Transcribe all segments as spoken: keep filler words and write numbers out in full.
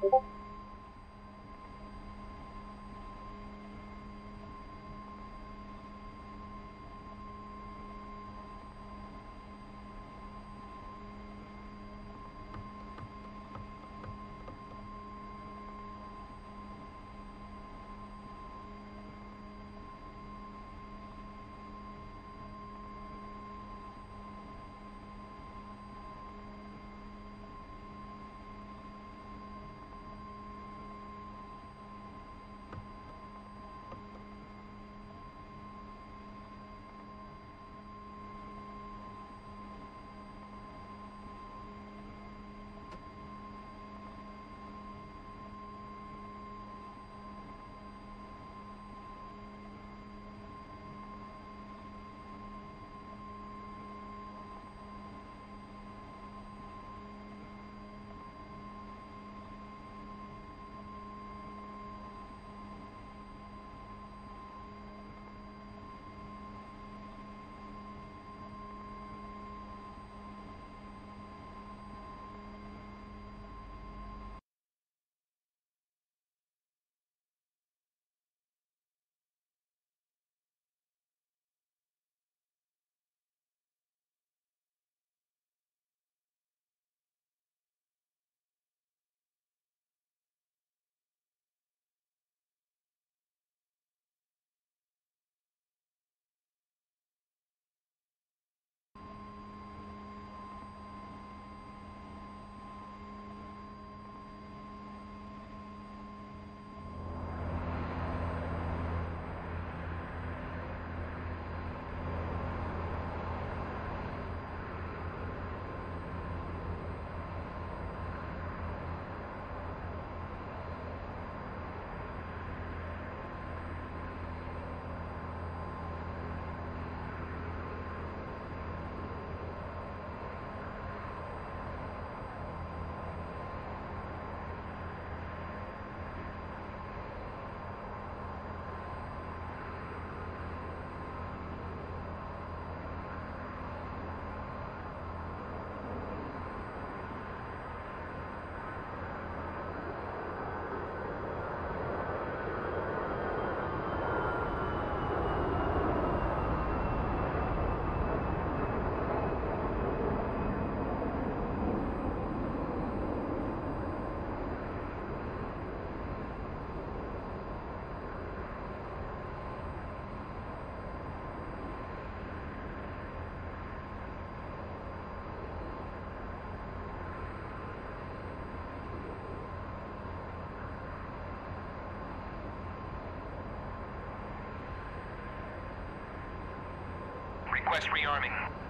Request rearming.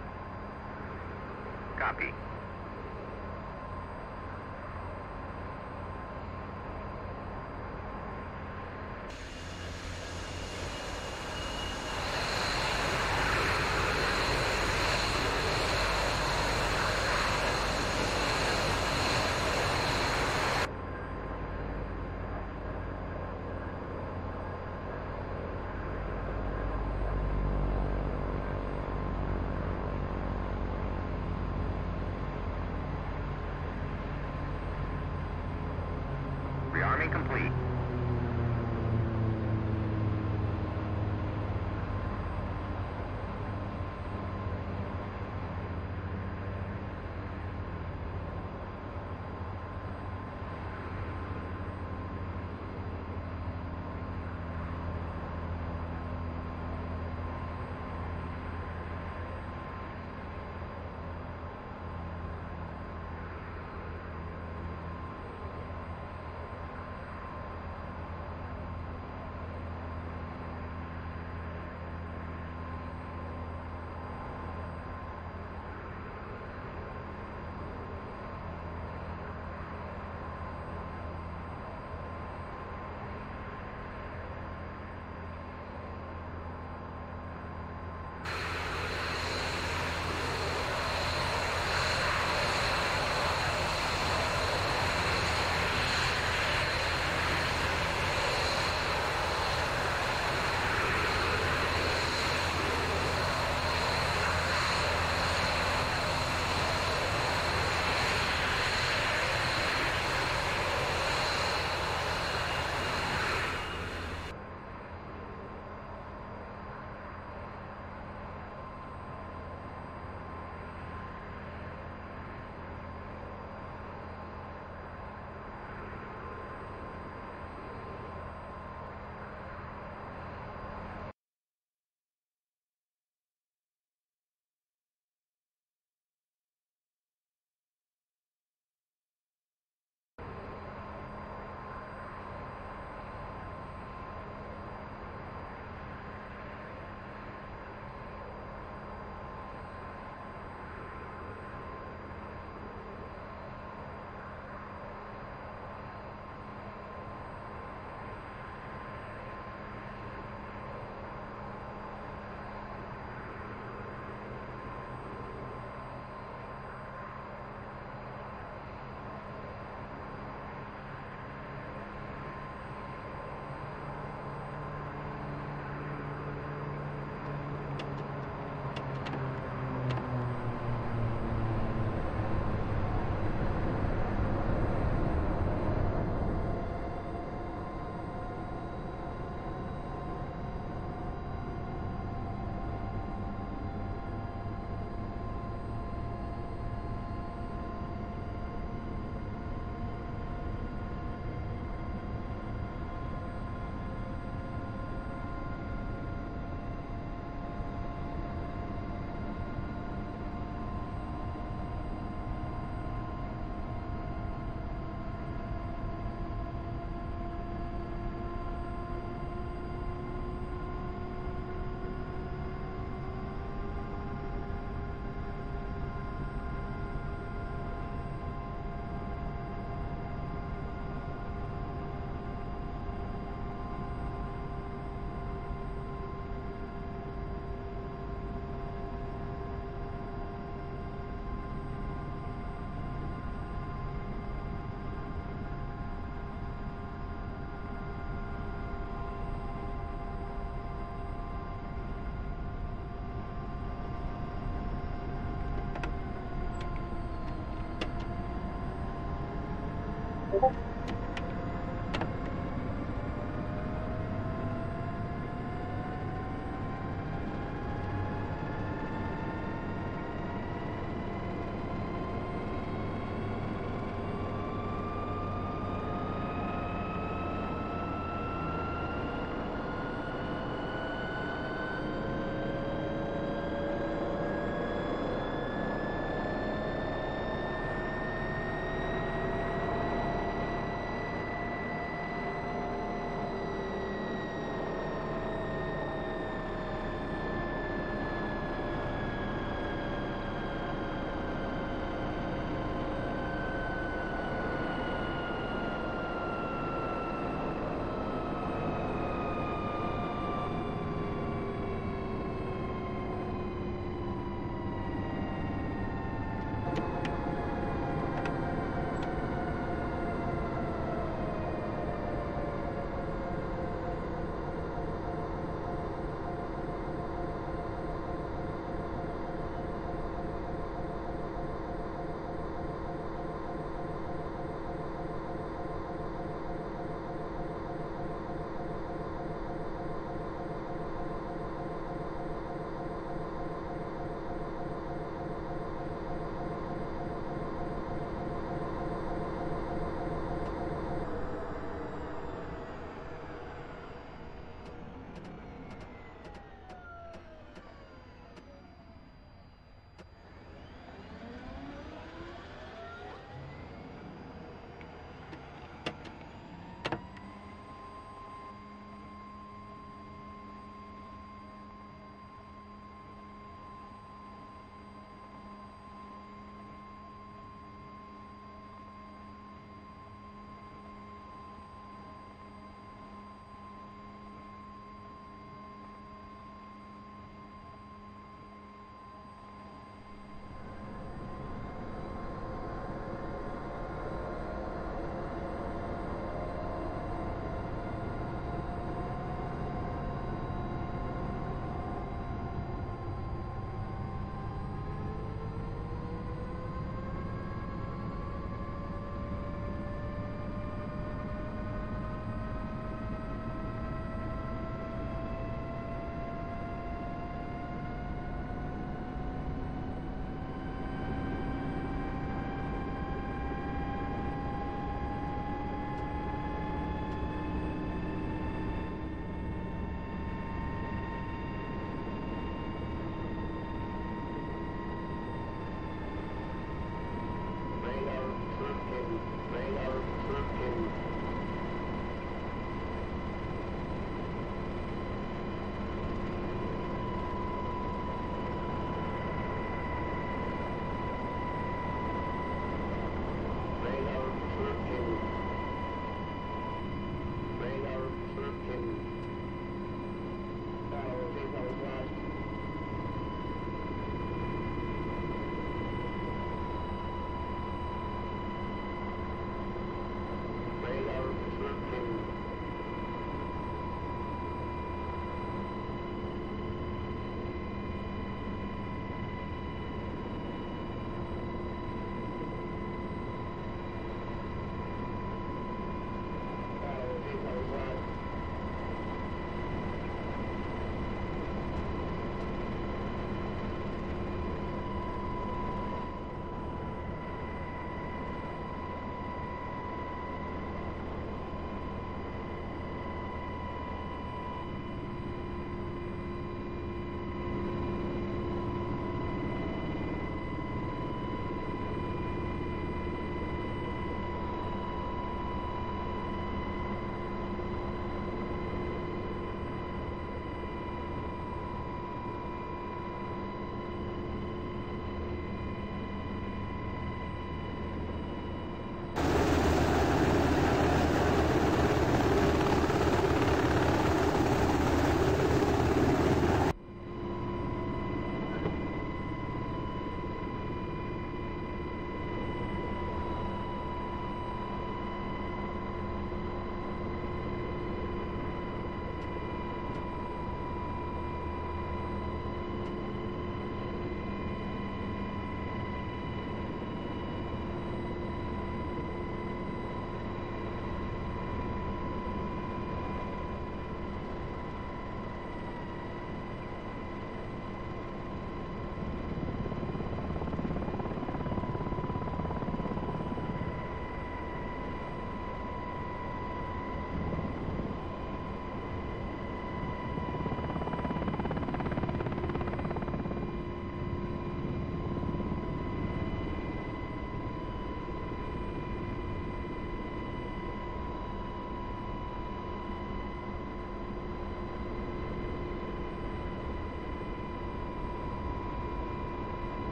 Copy.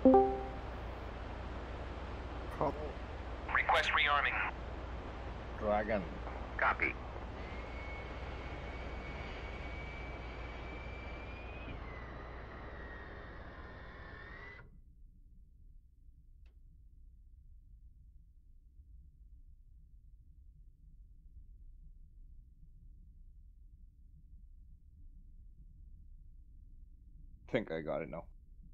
Hello, Request rearming. Dragon. Copy. Think I got it now.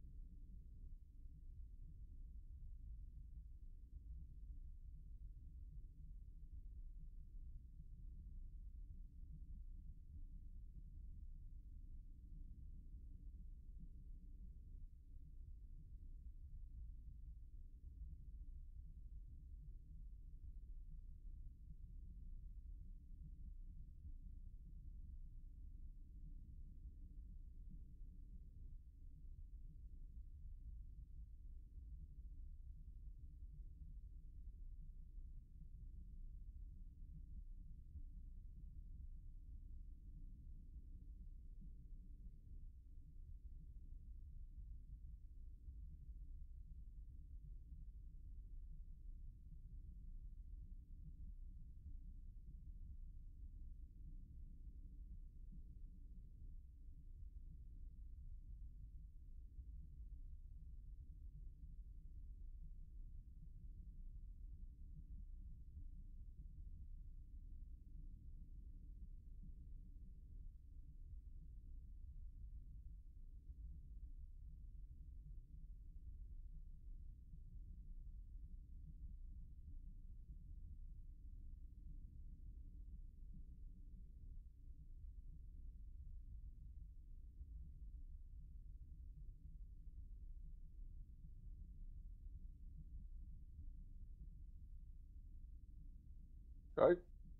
Right?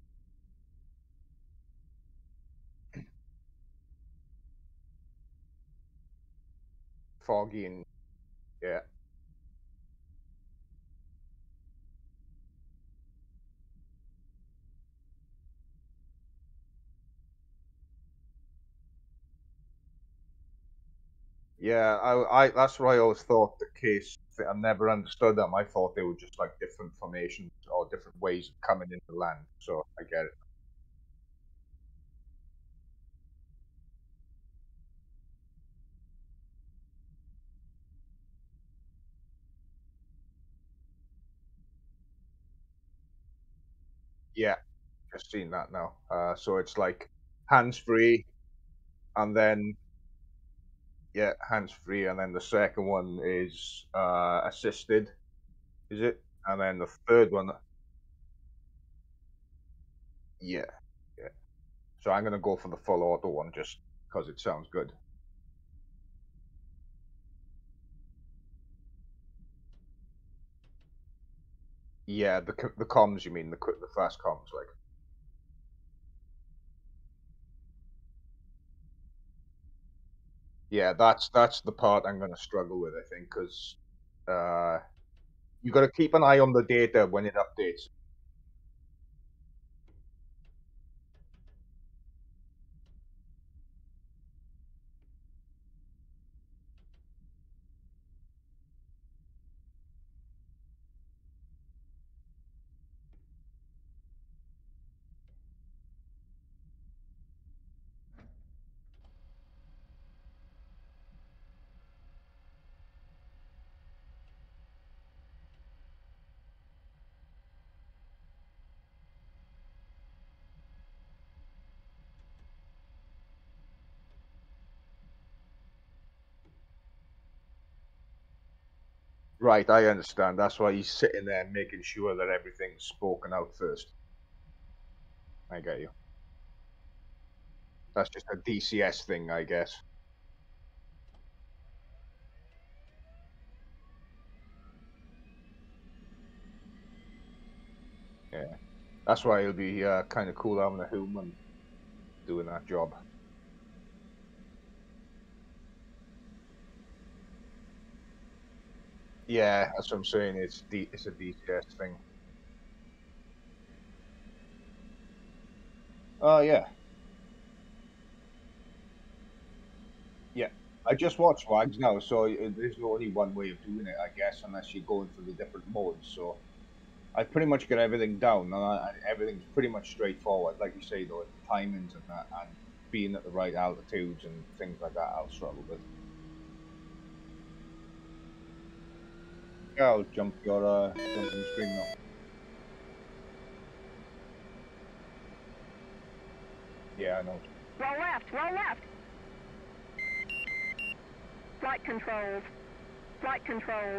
Foggy and yeah. Yeah, I, I that's what I always thought the case. I never understood them. I thought they were just like different formations or different ways of coming into land. So I get it. Yeah, just seen that now. Uh, so it's like hands free, and then yeah, hands free, and then the second one is uh, assisted. Is it? And then the third one, yeah, yeah. So I'm gonna go for the full auto one just because it sounds good. Yeah, the the comms, you mean the the fast comms, like. Yeah, that's that's the part I'm gonna struggle with, I think, because uh, you got to keep an eye on the data when it updates. Right, I understand. That's why he's sitting there making sure that everything's spoken out first. I get you. That's just a D C S thing, I guess. Yeah, that's why it'll be uh, kind of cool having a human doing that job. Yeah, that's what I'm saying. It's D it's a D C S thing. Oh yeah, yeah. I just watched Wags now, so it, there's only one way of doing it, I guess, unless you're going for the different modes. So I pretty much got everything down, and I, everything's pretty much straightforward. Like you say, though, the timings and that, and being at the right altitudes and things like that, I'll struggle with. Yeah, I'll jump your uh, jumping screen now. Yeah, I know. Roll left, roll left. Flight controls. Flight controls.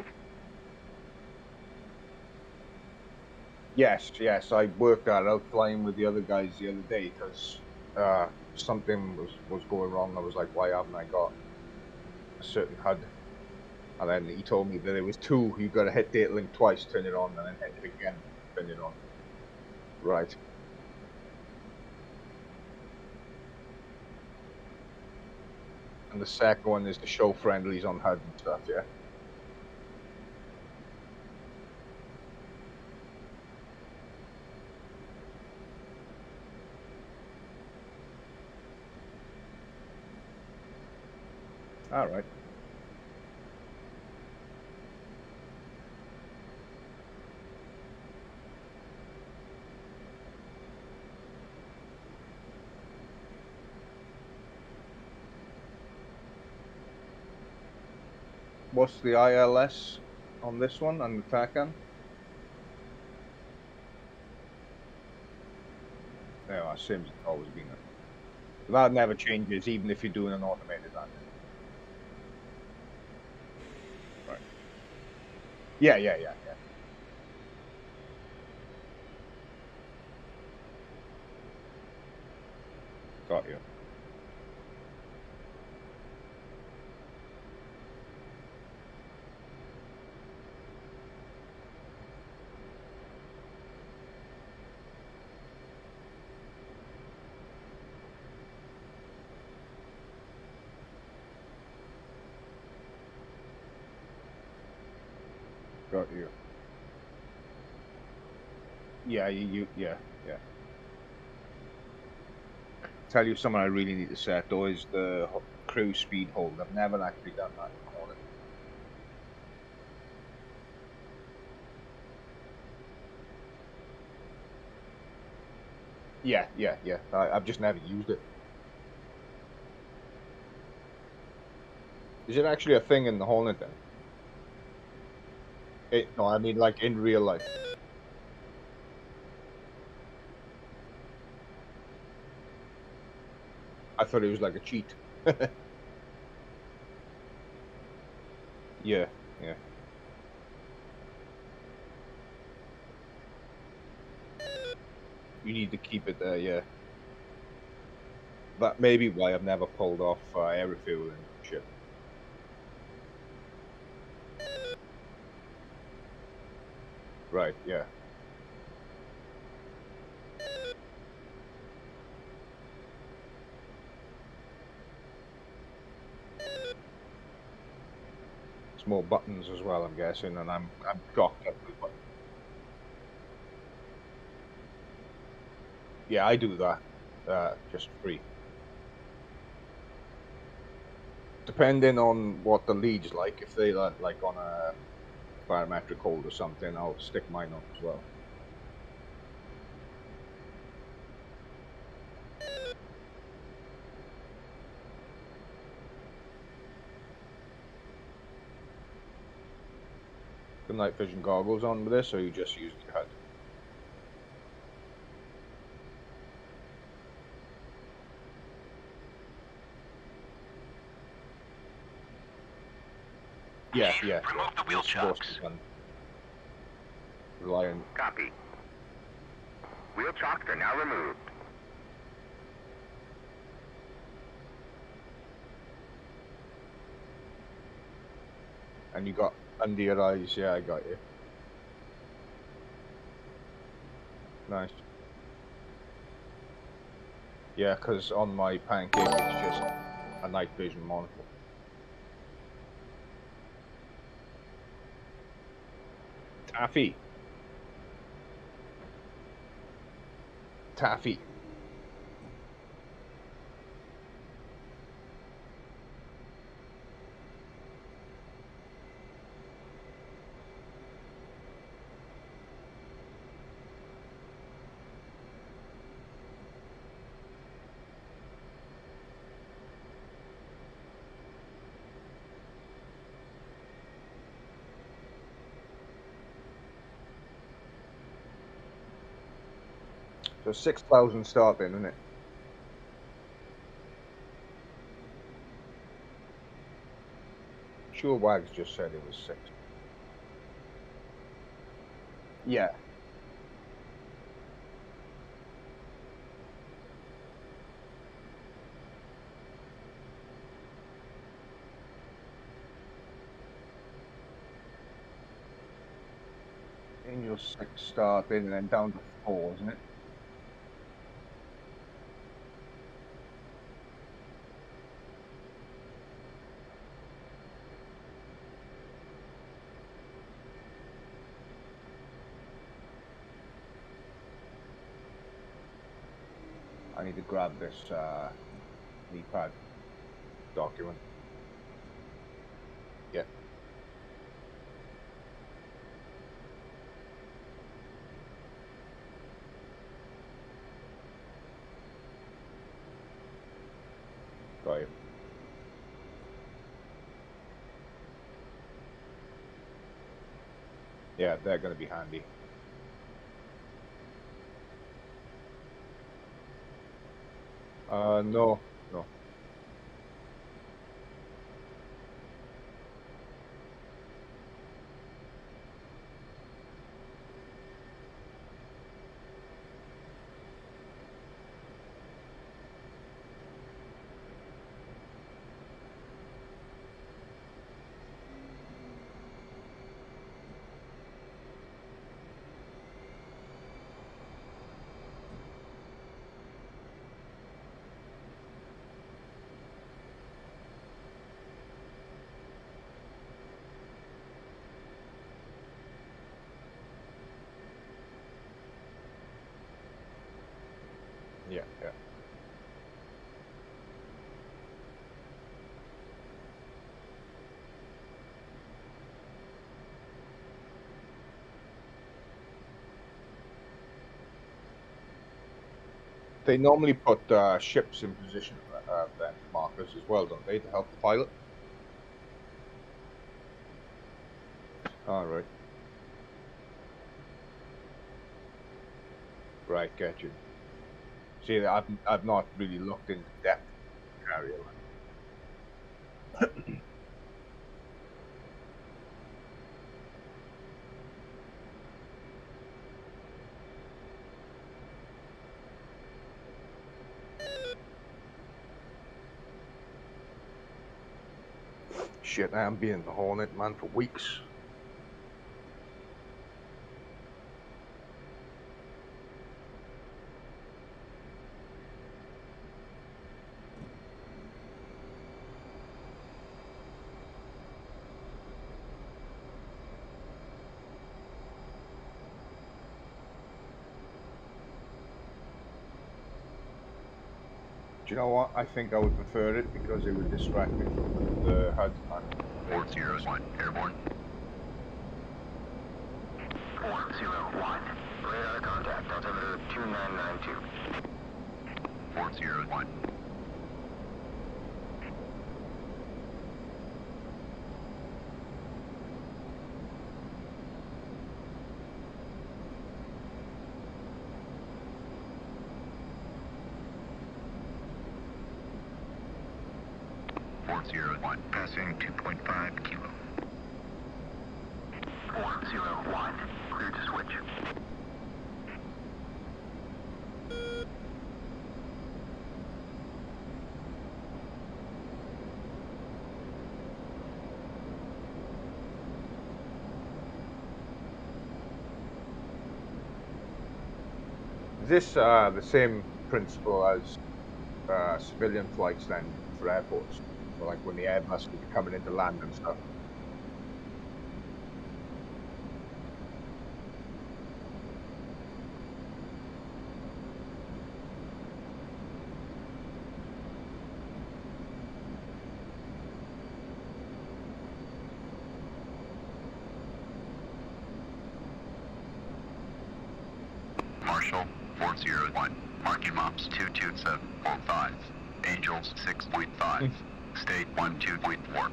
Yes, yes, I worked that out flying with the other guys the other day because uh, something was, was going wrong. I was like, why haven't I got a certain H U D? And then he told me that there was two. You got to hit data link twice, turn it on, and then hit it again, turn it on. Right. And the second one is to show friendlies on H U D and stuff, yeah? Alright. What's the I L S on this one, on the Tacan? Yeah, same as it's always been. That never changes, even if you're doing an automated landing. Right. Yeah, yeah, yeah, yeah. Got you. Got you. Yeah, you, you yeah, yeah. Tell you something I really need to set though is the cruise speed hold. I've never actually done that on it. Yeah, yeah, yeah. I, I've just never used it. Is it actually a thing in the Hornet then? It, no, I mean like in real life. I thought it was like a cheat. Yeah, yeah. You need to keep it there, yeah. That may be why I've never pulled off uh, air refueling shit. Right, yeah. It's more buttons as well, I'm guessing, and I'm I'm shocked at the button. Yeah, I do that. Uh, just free. Depending on what the lead's like, if they like, like on a biometric hold or something, I'll stick mine on as well. The night vision goggles on with this, or you just use your head? Yeah, yeah. Remove the wheel chocks. Rely on. Copy. Wheel chocks are now removed. And you got under your eyes, yeah, I got you. Nice. Yeah, because on my Pancake it's just a night vision monitor. Taffy. Taffy. So six thousand starting, isn't it? Sure, Wags just said it was six. Yeah. Angel six starting and then down to four, isn't it? I need to grab this uh, knee pad document. Yeah. Got you. Yeah, they're going to be handy. Uh, no, no. Yeah, yeah. They normally put uh, ships in position uh, then markers as well, don't they, to help the pilot? All right. Right, get you. See, I've I've not really looked into depth carrier. Shit, I am being the Hornet, man, for weeks. Do you know what? I think I would prefer it because it would distract me from the H U D. four zero one, airborne. four zero one, radar contact, altimeter two nine nine two. four zero one. four zero one, passing two point five kilo. four zero one, clear to switch. Is this uh, the same principle as uh, civilian flights then for airports? So like when the Airbus is coming into land and stuff? Marshall, four zero one, marking mops two two seven four five, Angels six point five, state one two point four.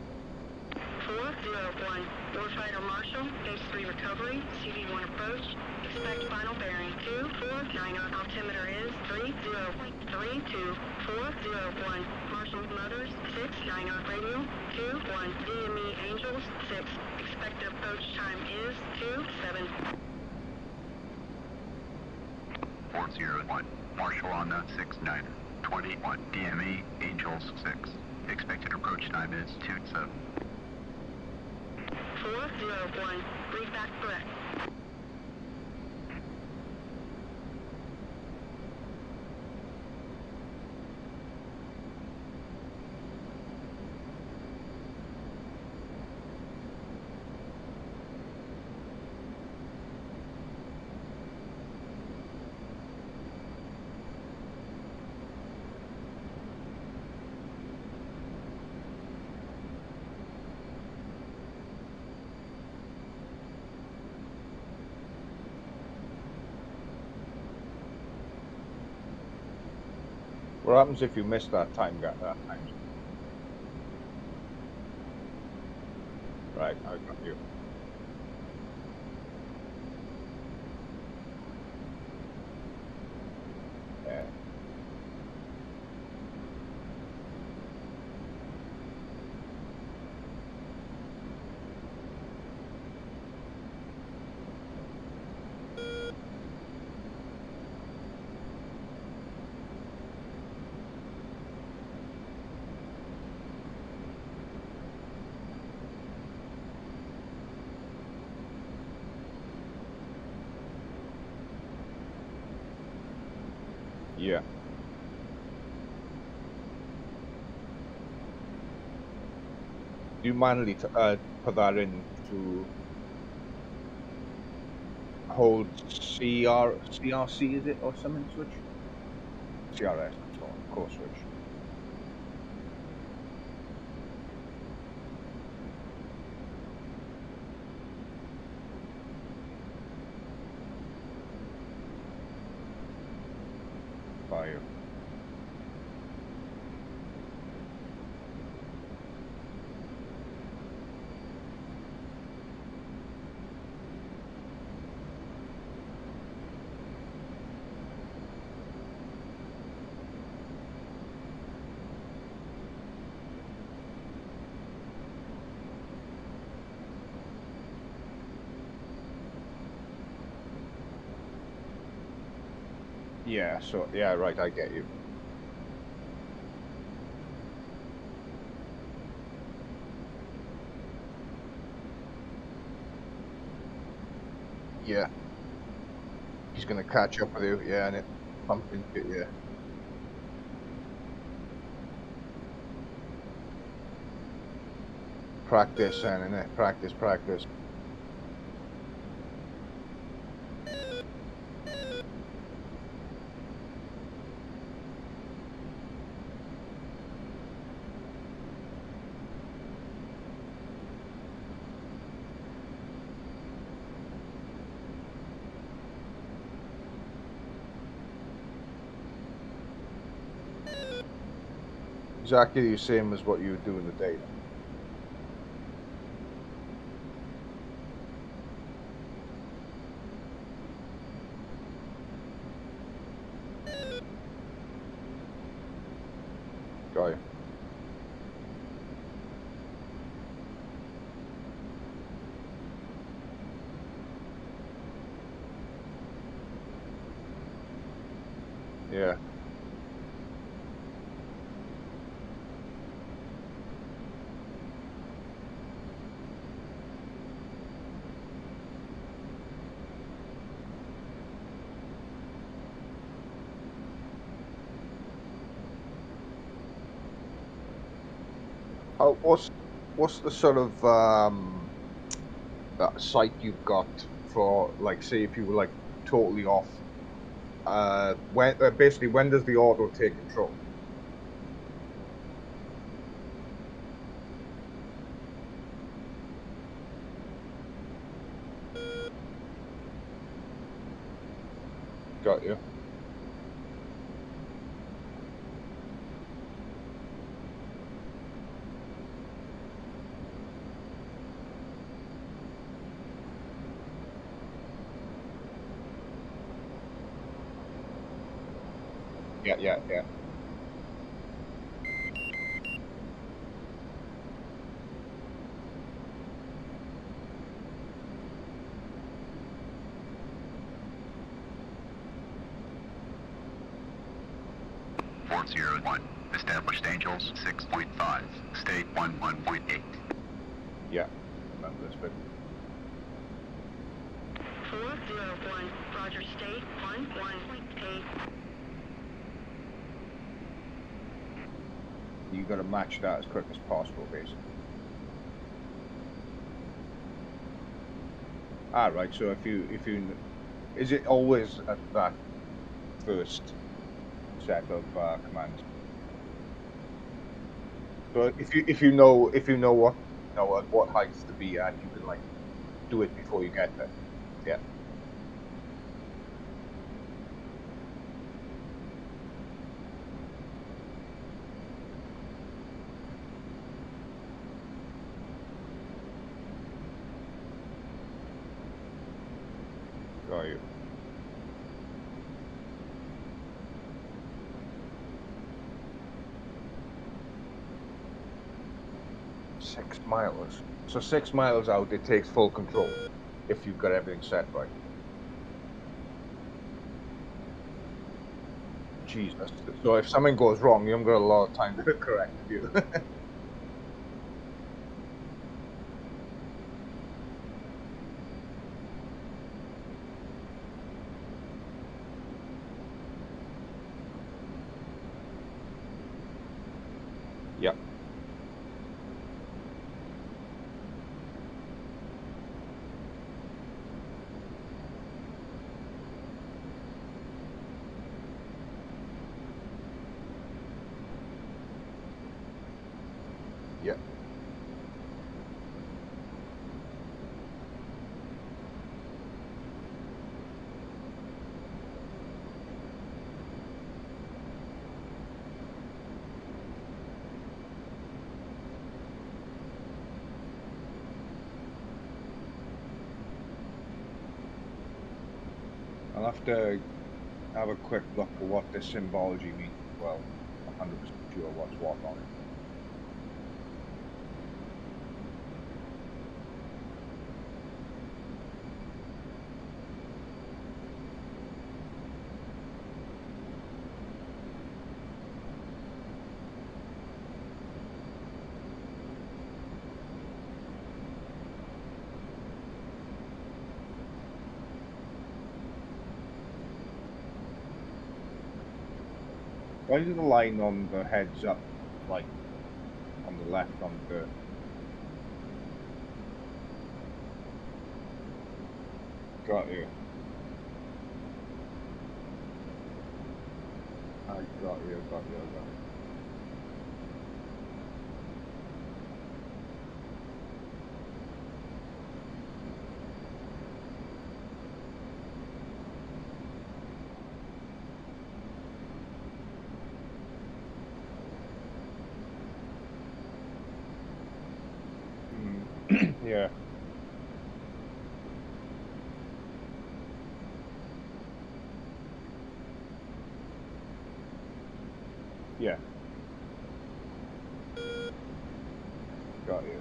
four zero one, Warfighter Marshall, base three recovery, C V one approach, final bearing two four nine. Altimeter is three zero three two four zero one. Marshall Motors six nine. Radio two one. D M E Angels six. Expected approach time is two seven. four zero one. Marshall on the six nine. twenty-one. D M E Angels six. Expected approach time is two seven. four zero one. Read back correct. What happens if you miss that time gap? That time? Right, I got you. Yeah. Yeah. Do you manually t uh, put that in to hold C R C R C, is it, or something switch? C R S, that's all, core switch. Fire. Yeah, so, yeah, right, I get you. Yeah. He's gonna catch up with you, yeah, and it bump into it, yeah. Practice, and innit? Practice, practice. Exactly the same as what you would do in the day. Got you. Yeah. Oh, what's what's the sort of um, uh, sight you've got for, like, say if you were like totally off? Uh, when uh, basically when does the auto take control? Got you. Yeah, yeah, yeah. four zero one. Established Angels six point five. State one one point eight. Yeah, remember this bit. four zero one, Roger, state one one point eight. You got to match that as quick as possible, basically. Ah, right. So if you if you is it always at that first set of uh, commands? So if you if you know if you know what you know at what height to be at, you can like do it before you get there. Yeah. Got you. Six miles. So six miles out, it takes full control if you've got everything set right. Jesus. So if something goes wrong, you haven't got a lot of time to correct you. Yep. Yep. I'll have to have a quick look at what this symbology means as well. one hundred percent sure what's what on it. Why is the line on the heads up, like on the left on the? Got you. I got you. Got you. Got you. Mm. Yeah. Yeah. Got you.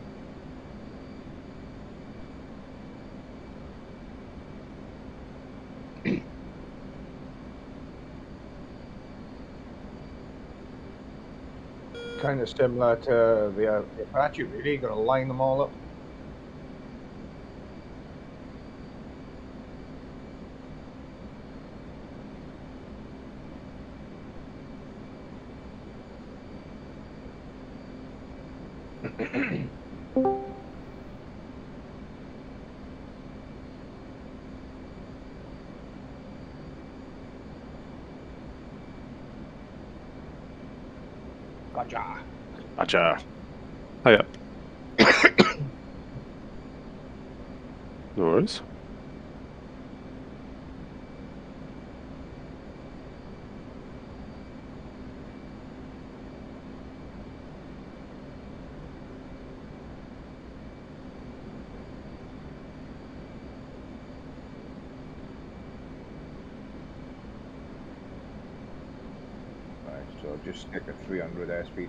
Kind of similar to the, uh, the Apache, really. You got to line them all up. Gotcha. Gotcha. Hiya. No worries. So just stick at three hundred airspeed.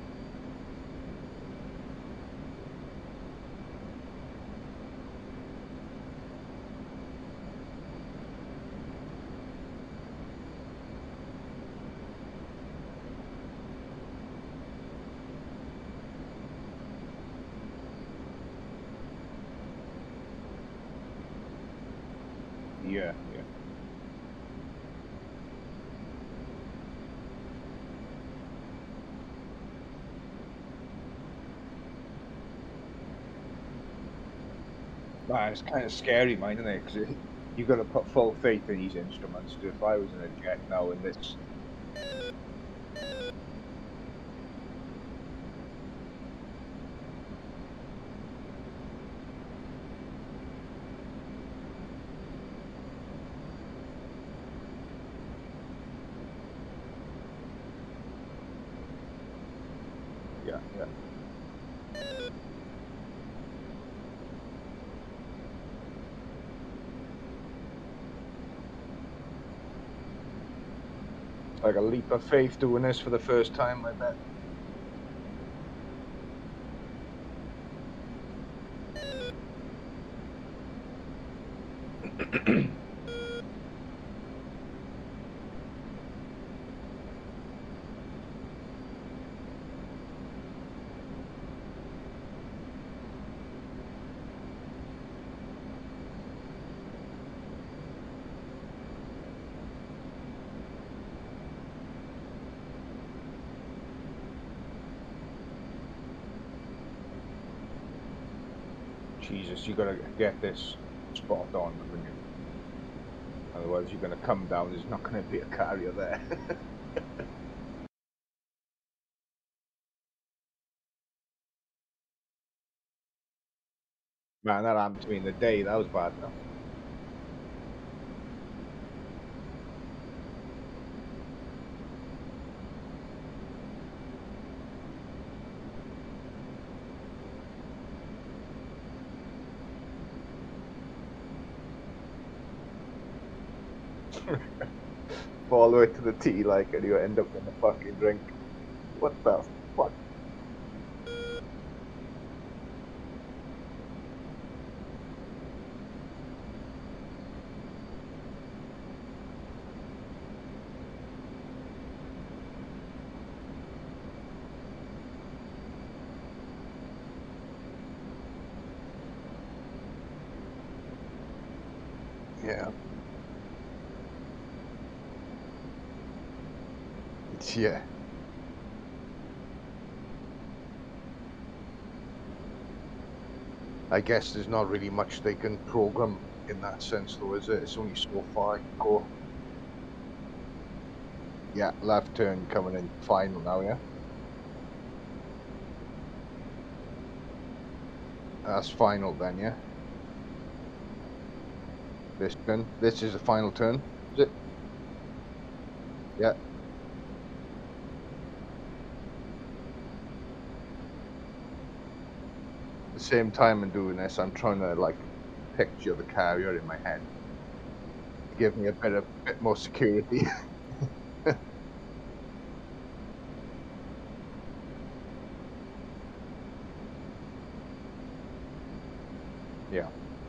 Yeah, yeah. Man, it's kind of scary, man, isn't it? Because you've got to put full faith in these instruments. If I was in a jet now in this... Yeah, yeah. It's like a leap of faith doing this for the first time, I bet. Jesus, you gotta get this spot on, haven't you? Otherwise you're gonna come down, there's not gonna be a carrier there. Man, that happened to me in the day, that was bad enough. Fall all the way to the T, like, and you end up in the fucking drink. What the fuck? Yeah. Yeah. I guess there's not really much they can program in that sense, though, is it? It's only so far I can go. Yeah, left turn coming in final now, yeah? That's final then, yeah? This turn. This is the final turn, is it? Yeah. At the same time in doing this, I'm trying to, like, picture the carrier in my head. Give me a bit of bit more security. Yeah.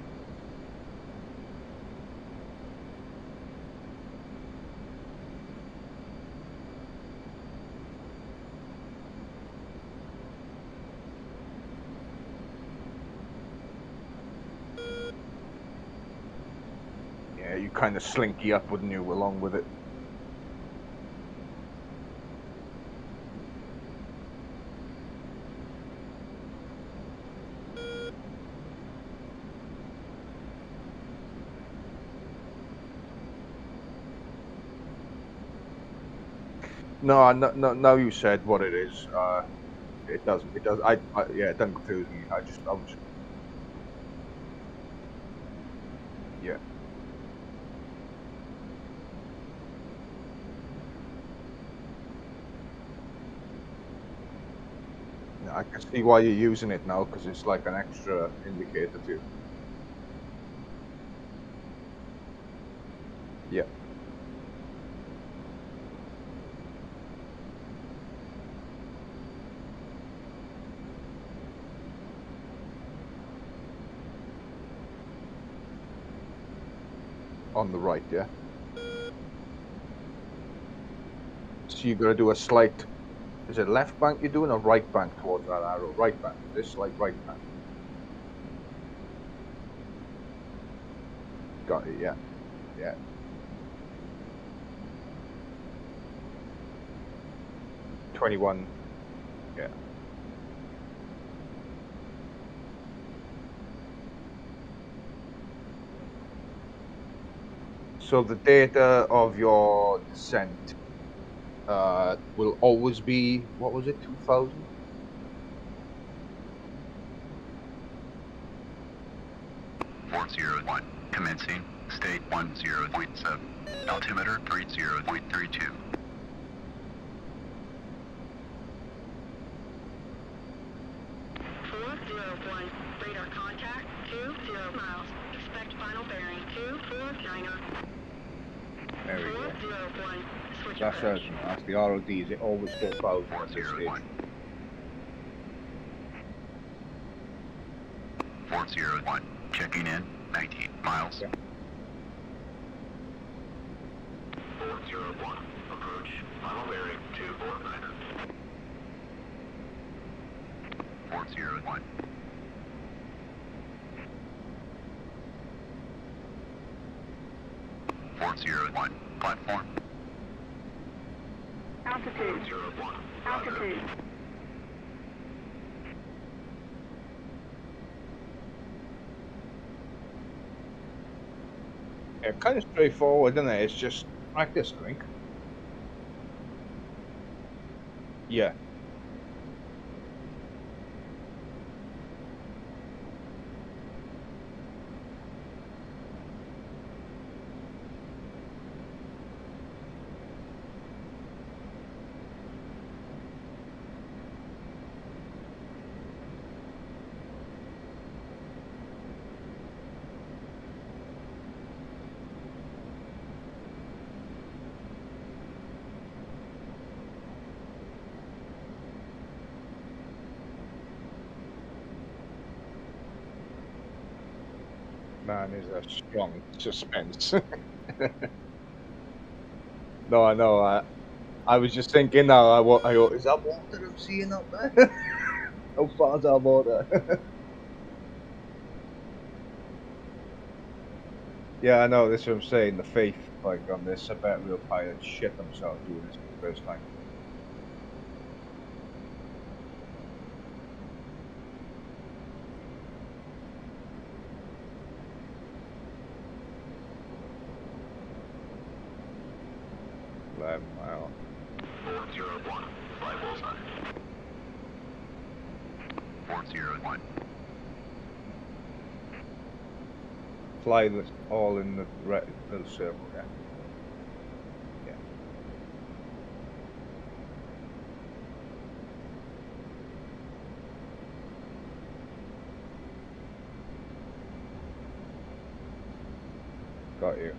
Yeah, you kind of slinky up, wouldn't you, along with it? No, no, no. Now you said what it is. Uh, it doesn't. It does. I, I. Yeah, it doesn't confuse me. I just. I was. Yeah. I can see why you're using it now, because it's like an extra indicator to you. Yeah. On the right, yeah. So you got to do a slight. Is it left bank you're doing or right bank towards that arrow? Right bank. This slight right bank. Got it. Yeah. Yeah. Twenty-one. Yeah. So the data of your descent uh, will always be, what was it, two thousand? four zero one. Commencing. State one zero point seven. Altimeter three zero point three two. four zero one. Radar contact. two zero miles. Expect final bearing. two four nine zero. There we go. four zero one. Switch That's, uh, approach. that's the R O Ds. It always four thousand at this stage. four zero one. Checking in. nineteen miles. Yeah. four zero one. Approach. Final bearing two four nine. four zero one. four zero one. Platform. Altitude. zero one. Altitude. Yeah, kind of straightforward, isn't it? It's just like this, I think. Yeah. Man, is a strong suspense. No, I know. I, I was just thinking now. I, wa- I go, is that water I'm seeing up there? How far is that water? Yeah, I know. That's what I'm saying. The faith, like on this, I bet real pilots shit themselves doing this for the first time. Eleven mile. four zero one. Fly bullseye. four zero one. Fly this all in the right little circle. Yeah. Yeah. Got you.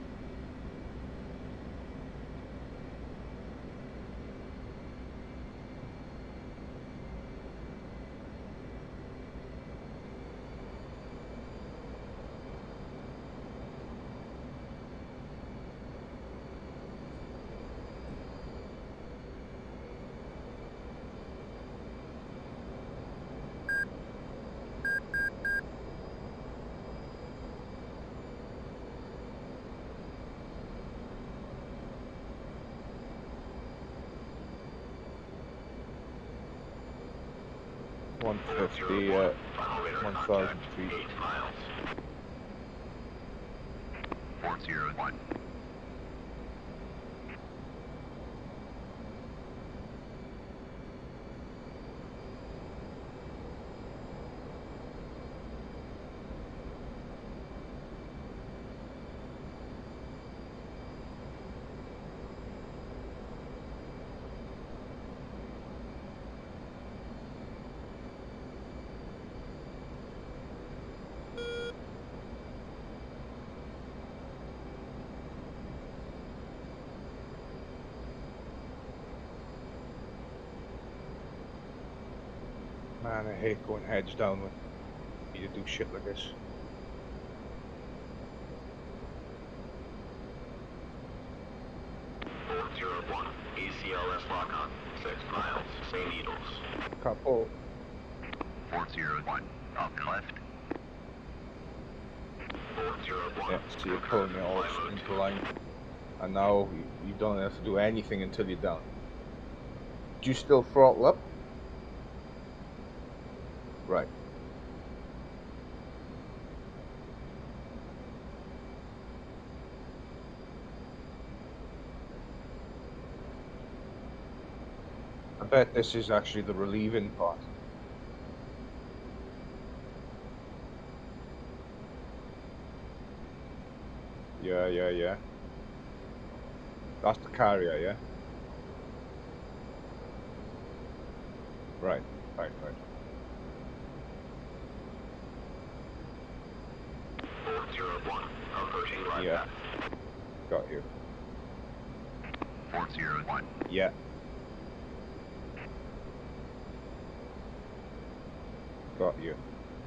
one fifty, uh, one thousand feet. eight miles. four zero one. Man, I hate going heads down when you do shit like this. E C L S lock on. Six miles. Saint Needles. Couple. four zero one, up and left. four zero one. Yeah, so you're pulling it all into line. And now you, you don't have to do anything until you're down. Do you still throttle up? Right. I bet this is actually the relieving part. Yeah, yeah, yeah. That's the carrier, yeah? Right, right, right. four zero one. Approaching right Yeah. path. Got you. four zero one, Yeah. Got you.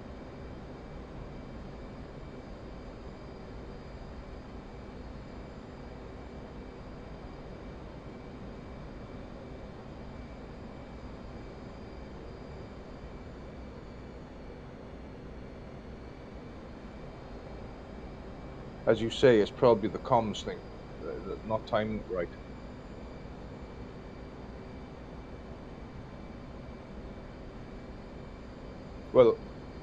As you say, it's probably the comms thing, uh, not timed right. Well,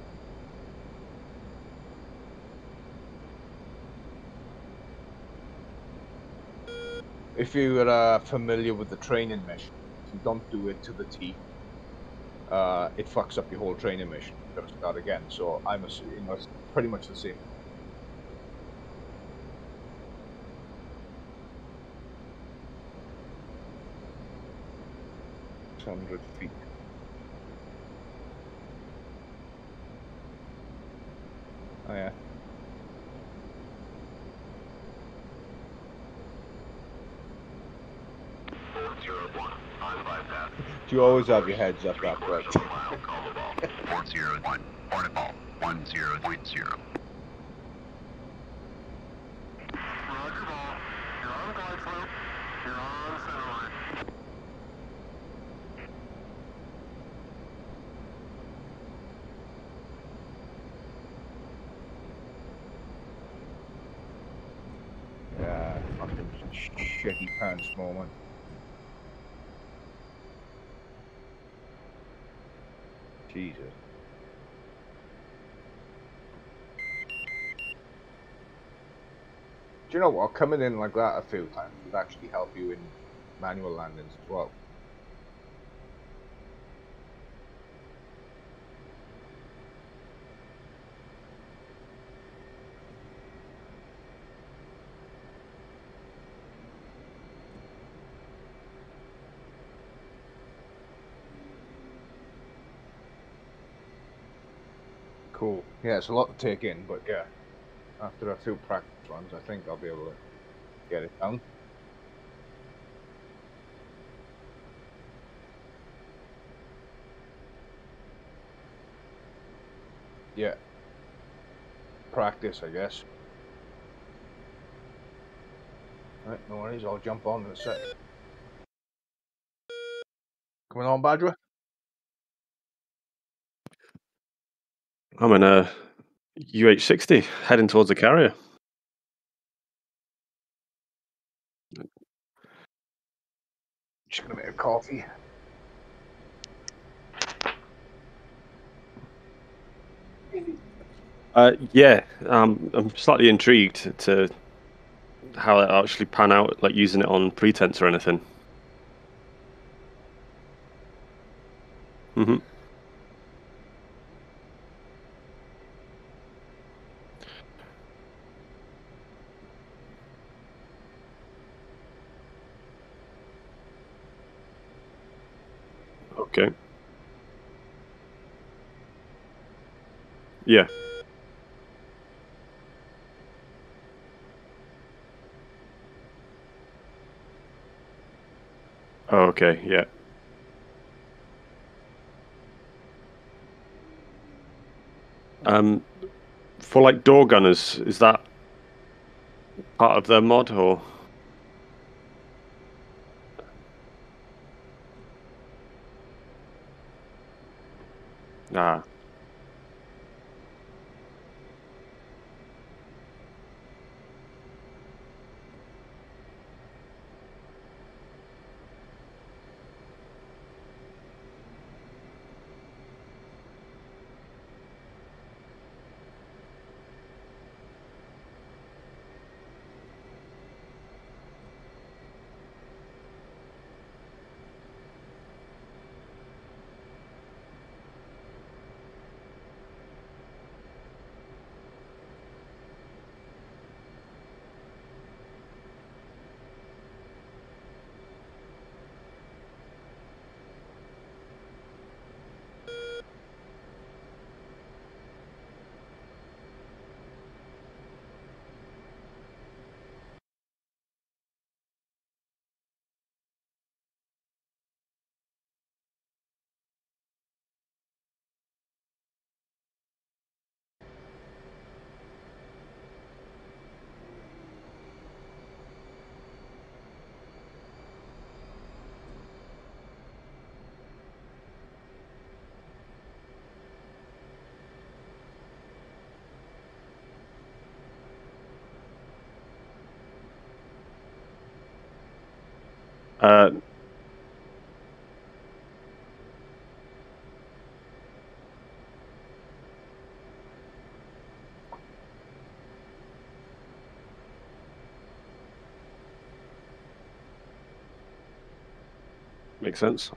if you're uh, familiar with the training mission, if you don't do it to the T, uh, it fucks up your whole training mission. You've got to start again. So I'm a, you know, it's pretty much the same. Hundred feet. Oh yeah. four zero one. On bypass. Do you always have your heads up that Quarters right? of a mile. Call the ball. four zero one, Hornet ball, one zero point zero. Roger ball. You're on glide slope. You're on center line. Yeah, fucking shitty pants moment. Jesus. Do you know what? Coming in like that a few times would actually help you in manual landings as well. Cool. Yeah, it's a lot to take in, but yeah, after a few practice runs, I think I'll be able to get it done. Yeah. Practice, I guess. Right, no worries, I'll jump on in a sec. Coming on, Badger? I'm in a U H sixty heading towards the carrier. Just gonna make a coffee. Uh, yeah, um, I'm slightly intrigued to how it actually pan out, like using it on pretense or anything. Mm-hmm. Okay. Yeah. Oh, okay, yeah. Um, for like door gunners, is that part of their mod or? Ah. Uh, makes sense.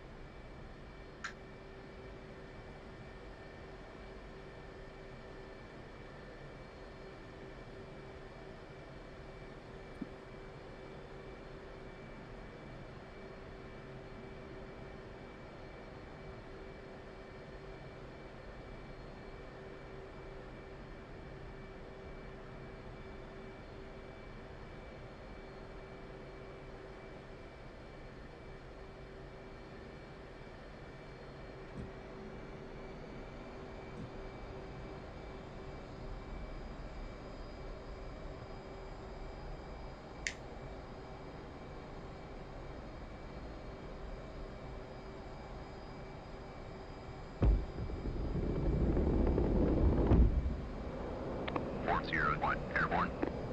four zero one, airborne.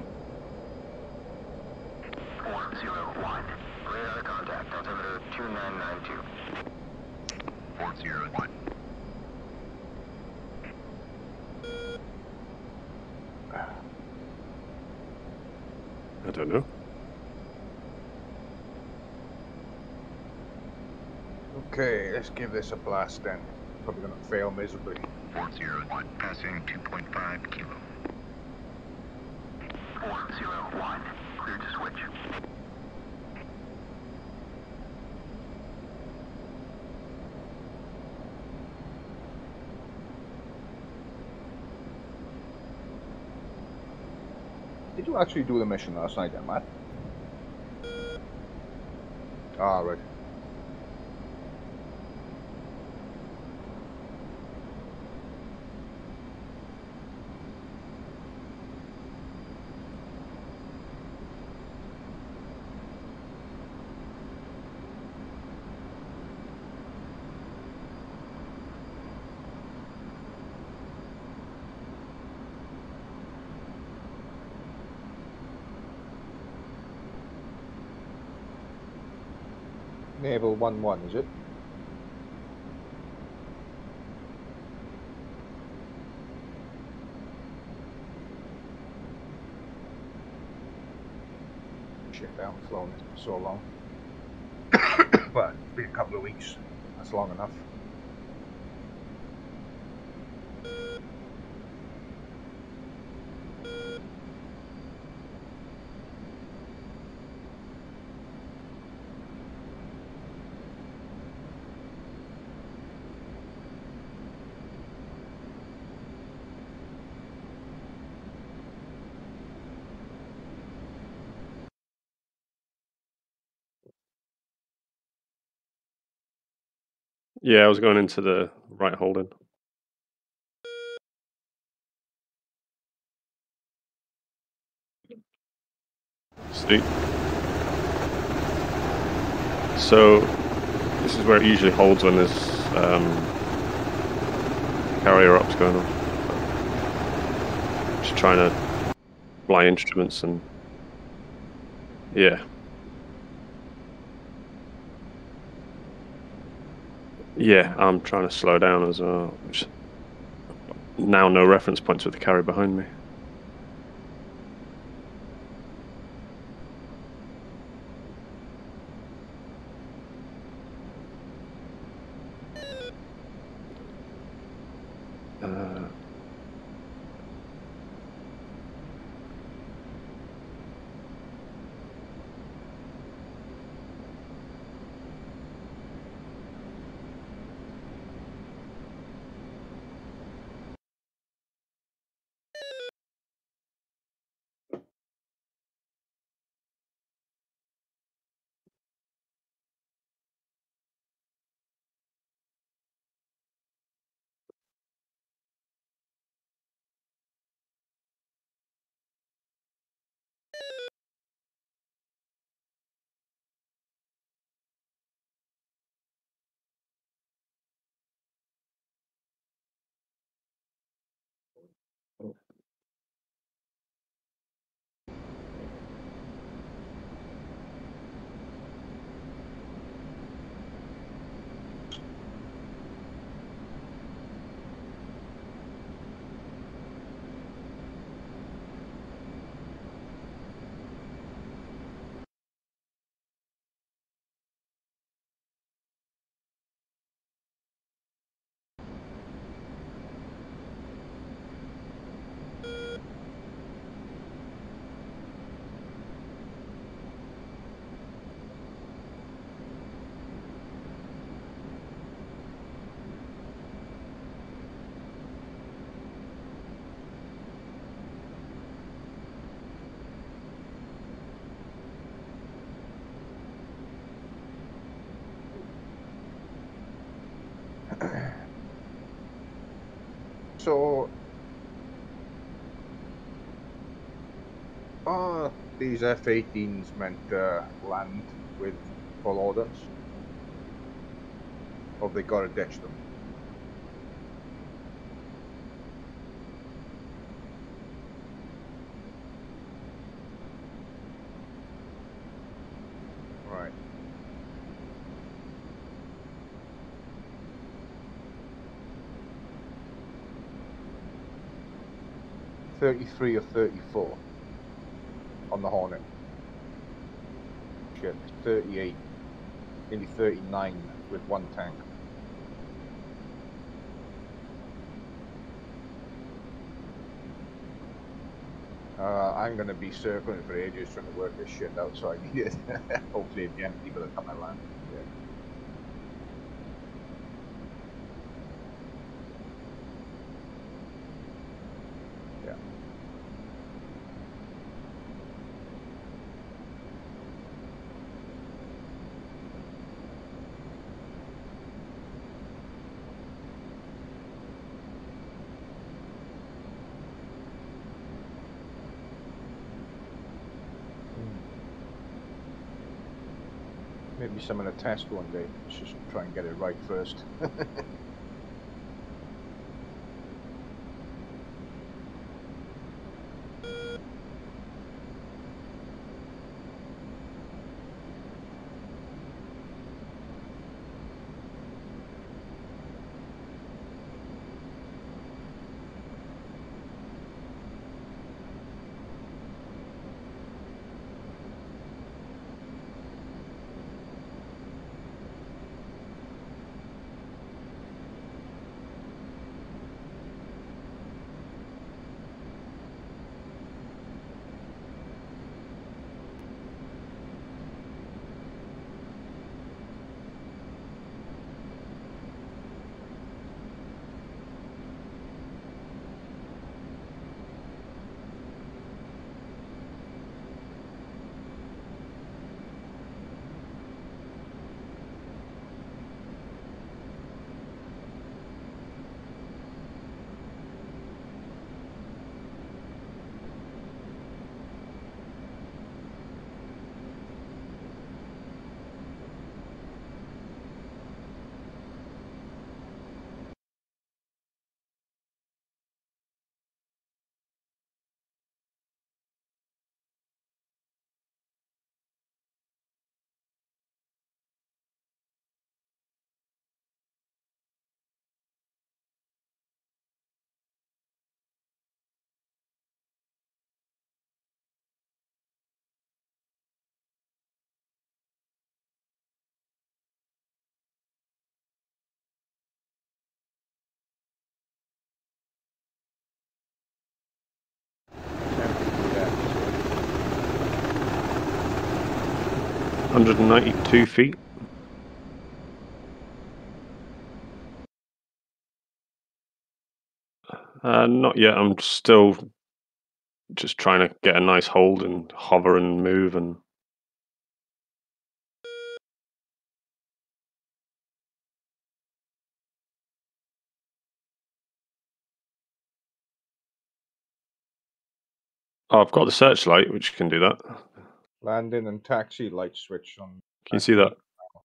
four zero one. Radar contact, altimeter two nine nine two. four zero one. I don't know. Okay, let's give this a blast then. Probably gonna fail miserably. four zero one, passing two point five kilo. four zero one. Clear to switch. Did you actually do the mission last night then, Matt? Ah, right. Naval one one, is it? Shit, I haven't flown it for so long. But it's been a couple of weeks. That's long enough. Yeah, I was going into the right holding. Sweet. So this is where it usually holds when there's um, carrier ops going on. Just trying to fly instruments and yeah. Yeah, I'm trying to slow down as well. Just now no reference points with the carrier behind me. Uh, So, are these F eighteens meant to land with full ordnance? Or have they got to ditch them? Right. thirty-three or thirty-four on the Hornet. Shit, thirty-eight, nearly thirty-nine with one tank. Uh, I'm going to be circling for ages trying to work this shit out, so I need it. Hopefully it'll be empty by the time I land. Yeah. Yeah. Maybe some in a test one day. Let's just try and get it right first. one hundred ninety-two feet. Uh, not yet. I'm still just trying to get a nice hold and hover and move and. Oh, I've got the searchlight, which can do that. Landing and taxi light switch on. Can you see that?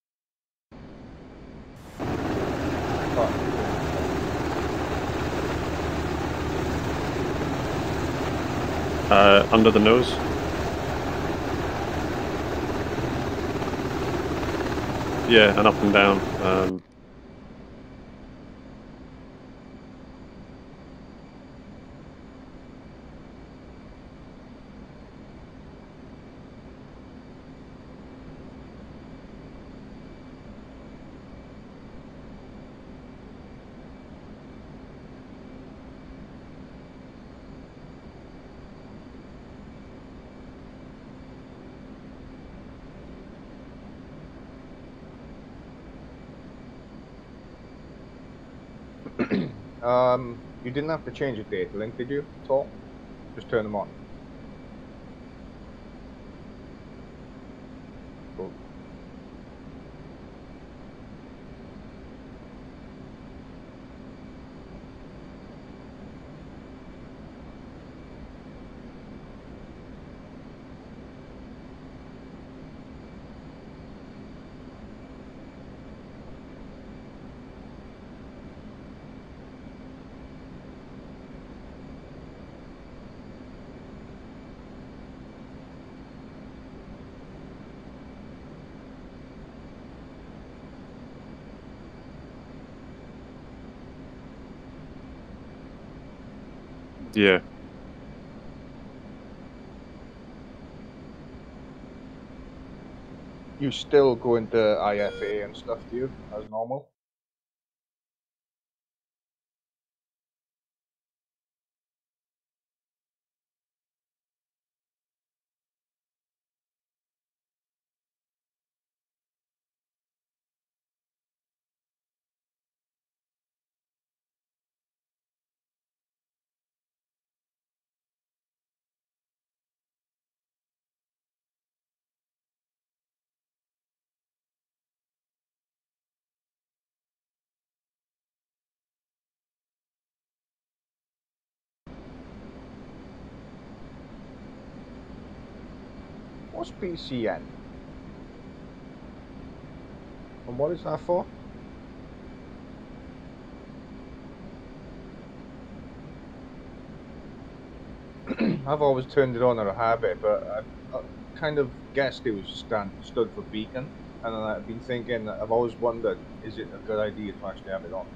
Uh, under the nose. Yeah, and up and down. Um, um, you didn't have to change the data link, did you? At all? Just turn them on. Cool. yeah. You still go into I F A and stuff, do you, as normal? What's P C N? And what is that for? I've always turned it on out of habit, but I, I kind of guessed it was stand, stood for beacon, and then I've been thinking, I've always wondered, is it a good idea to actually have it on?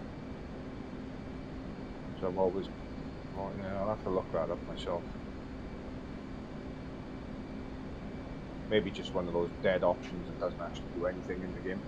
So I've always, well, yeah, I'll have to look that up myself. Maybe just one of those dead options that doesn't actually do anything in the game.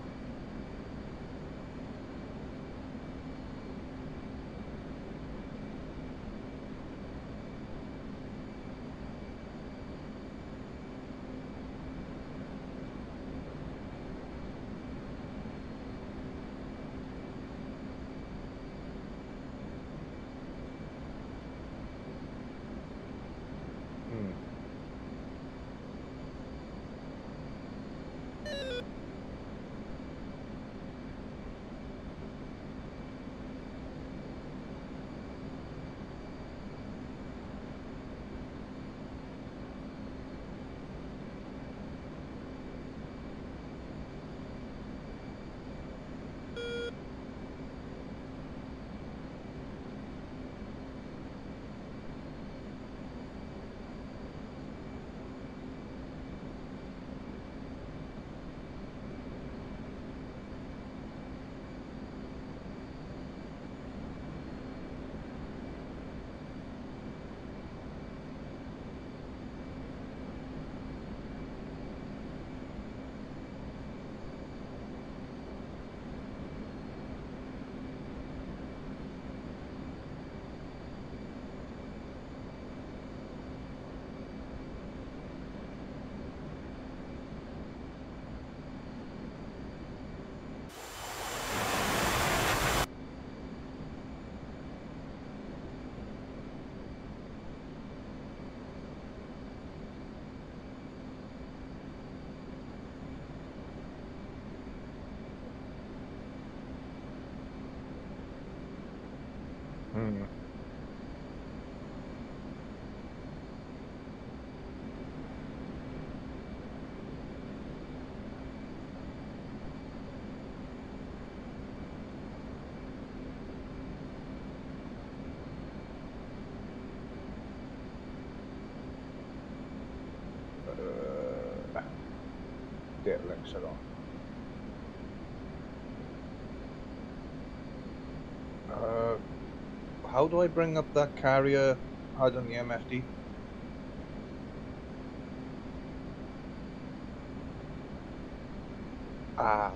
data links are on. Uh, how do I bring up that carrier I had on the M F D? Ah.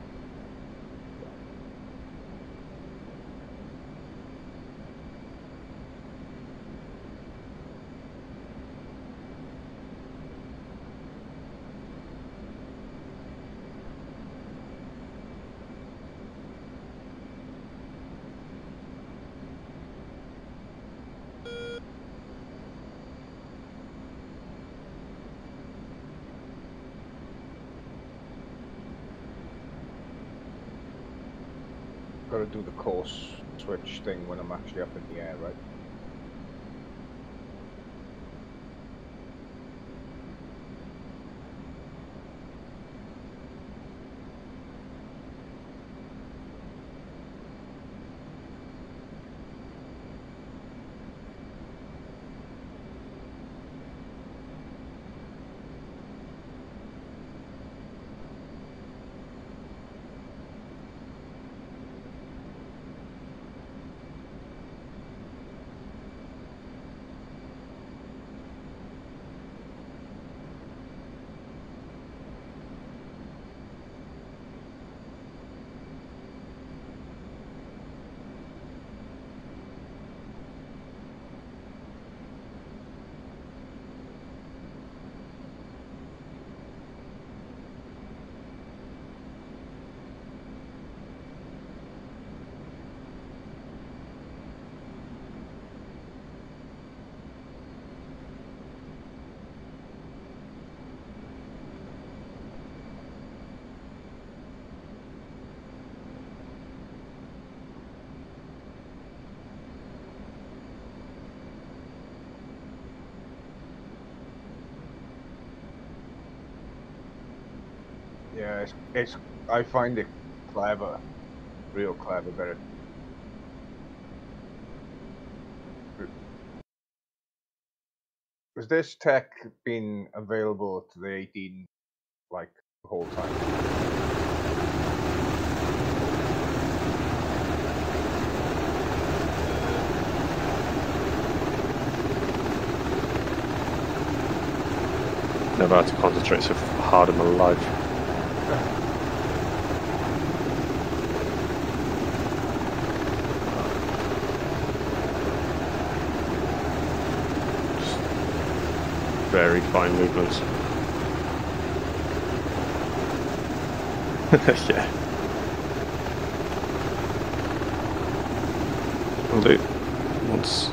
Got to do the course switch thing when I'm actually up in the air, right? Yeah, it's, it's I find it clever, real clever, but has this tech been available to the eighteen like the whole time? Never had to concentrate so hard in my life. Just very fine movements. Yeah. I'll do once.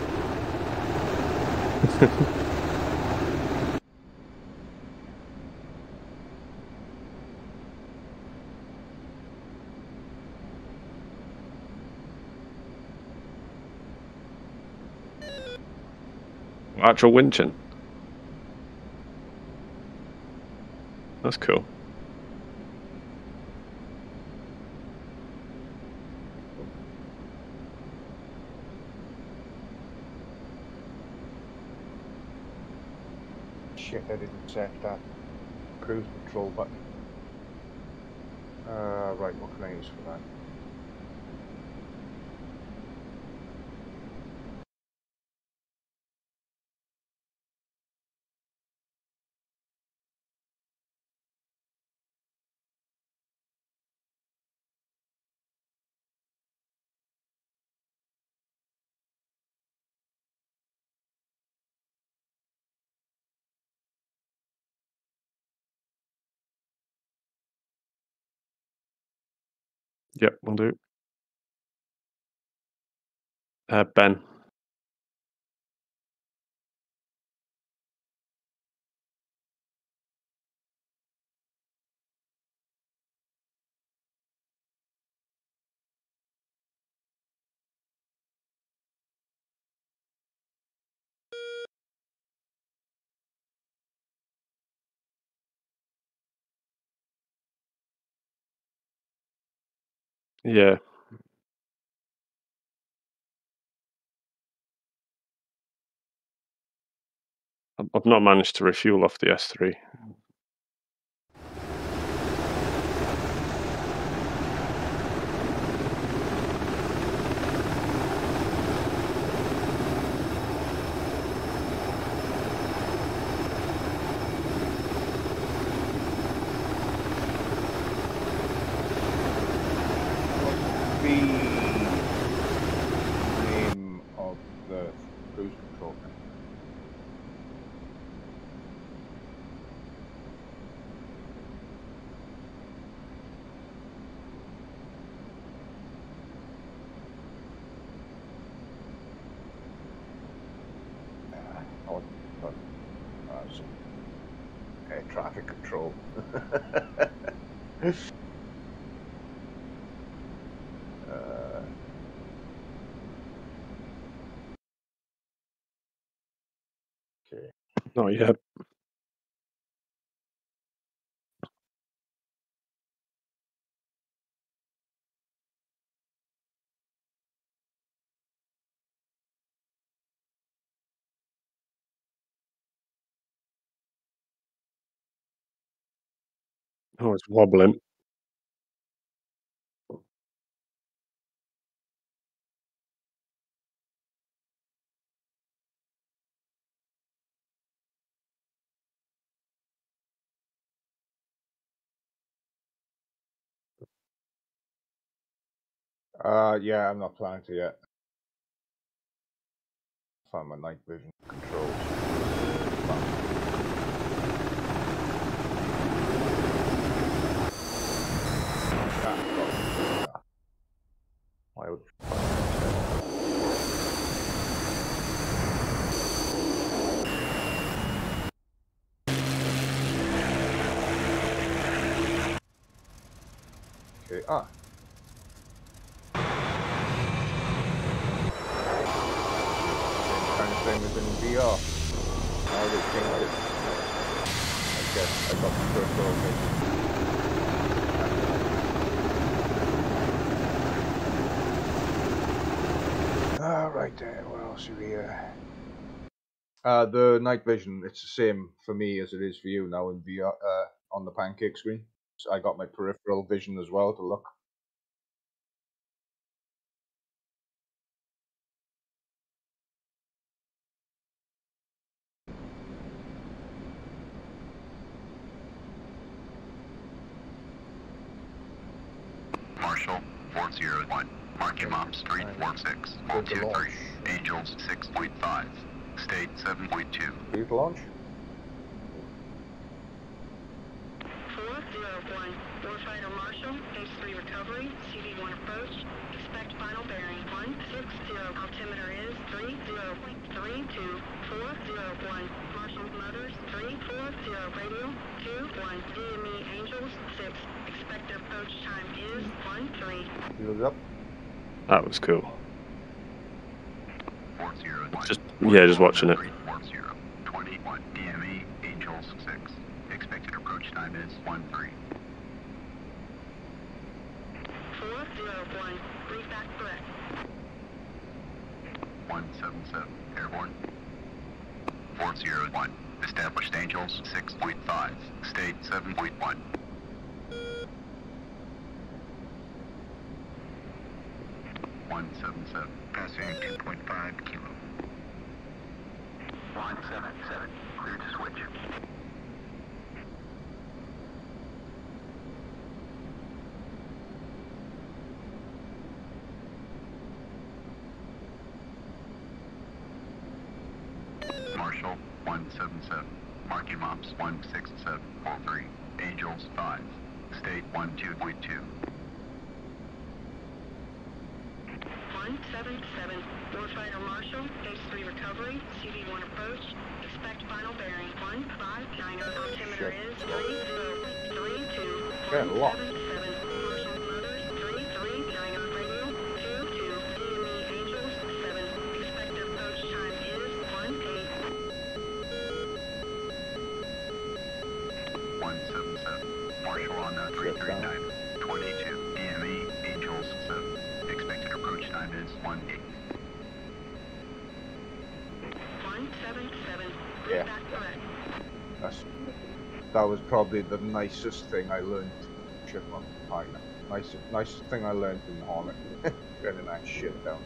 Actual winching. That's cool. Shit, I didn't set that cruise control button. Uh, right, what can I use for that? Yep, we'll do. Uh, Ben. Yeah. I've not managed to refuel off the S three. the name of the cruise control thing? Uh, oh, but, uh, so, air traffic control. uh, okay. Not yet. Oh, it's wobbling. Uh, yeah, I'm not planning to yet. Find my night vision controls. Ah, why would okay, ah. Same kind of thing as in V R. Now they changed it. I guess I got the peripheral vision. Ah, right there. What else are we here? Uh, the night vision, it's the same for me as it is for you now in V R, uh, on the pancake screen. So I got my peripheral vision as well to look. Marshall, four zero one. Marking Mops, three four six. one two three. Angels, six point five. State, seven point two. Please launch. four zero one. Warfighter Marshall, Base three recovery, C D one approach. Expect final bearing one six zero. Altimeter is three zero three two four zero one. Marshall Motors, three four zero. Radio, two one. D M E Angels, six. Expected approach time is one three. Wheels up. That was cool. four zero one. Just yeah, just watching it. three four zero. twenty-one. D M E Angels, six. Expected approach time is one three. four zero one. Read back correct. one seven seven. Airborne. four zero one. Established Angels, six point five. State, seven point one. one seven seven. Passing two point five kilo. one seven seven. Clear to switch. Marshall, one seven seven. Marking Mops, one six seven four three. Angels, five. State, one two point two. one seven seven. Warfighter Marshall, Base three recovery, C D one approach. Expect final bearing one five nine. Altimeter is three zero three two Yeah, one lock. seven seven. Marshall Motors, three three nine on radio, two two. D M E Angels, seven. Expected approach time is one eight. one seven seven. Marshall on the three three nine. twenty-two. D M E Angels, seven. Expected approach time is one eight. one seven seven. Yeah. Read back correct. That's, that was probably the nicest thing I learned. Chipmunk Tiger. Nice, nicest thing I learned in the Hornet. Getting that shit down.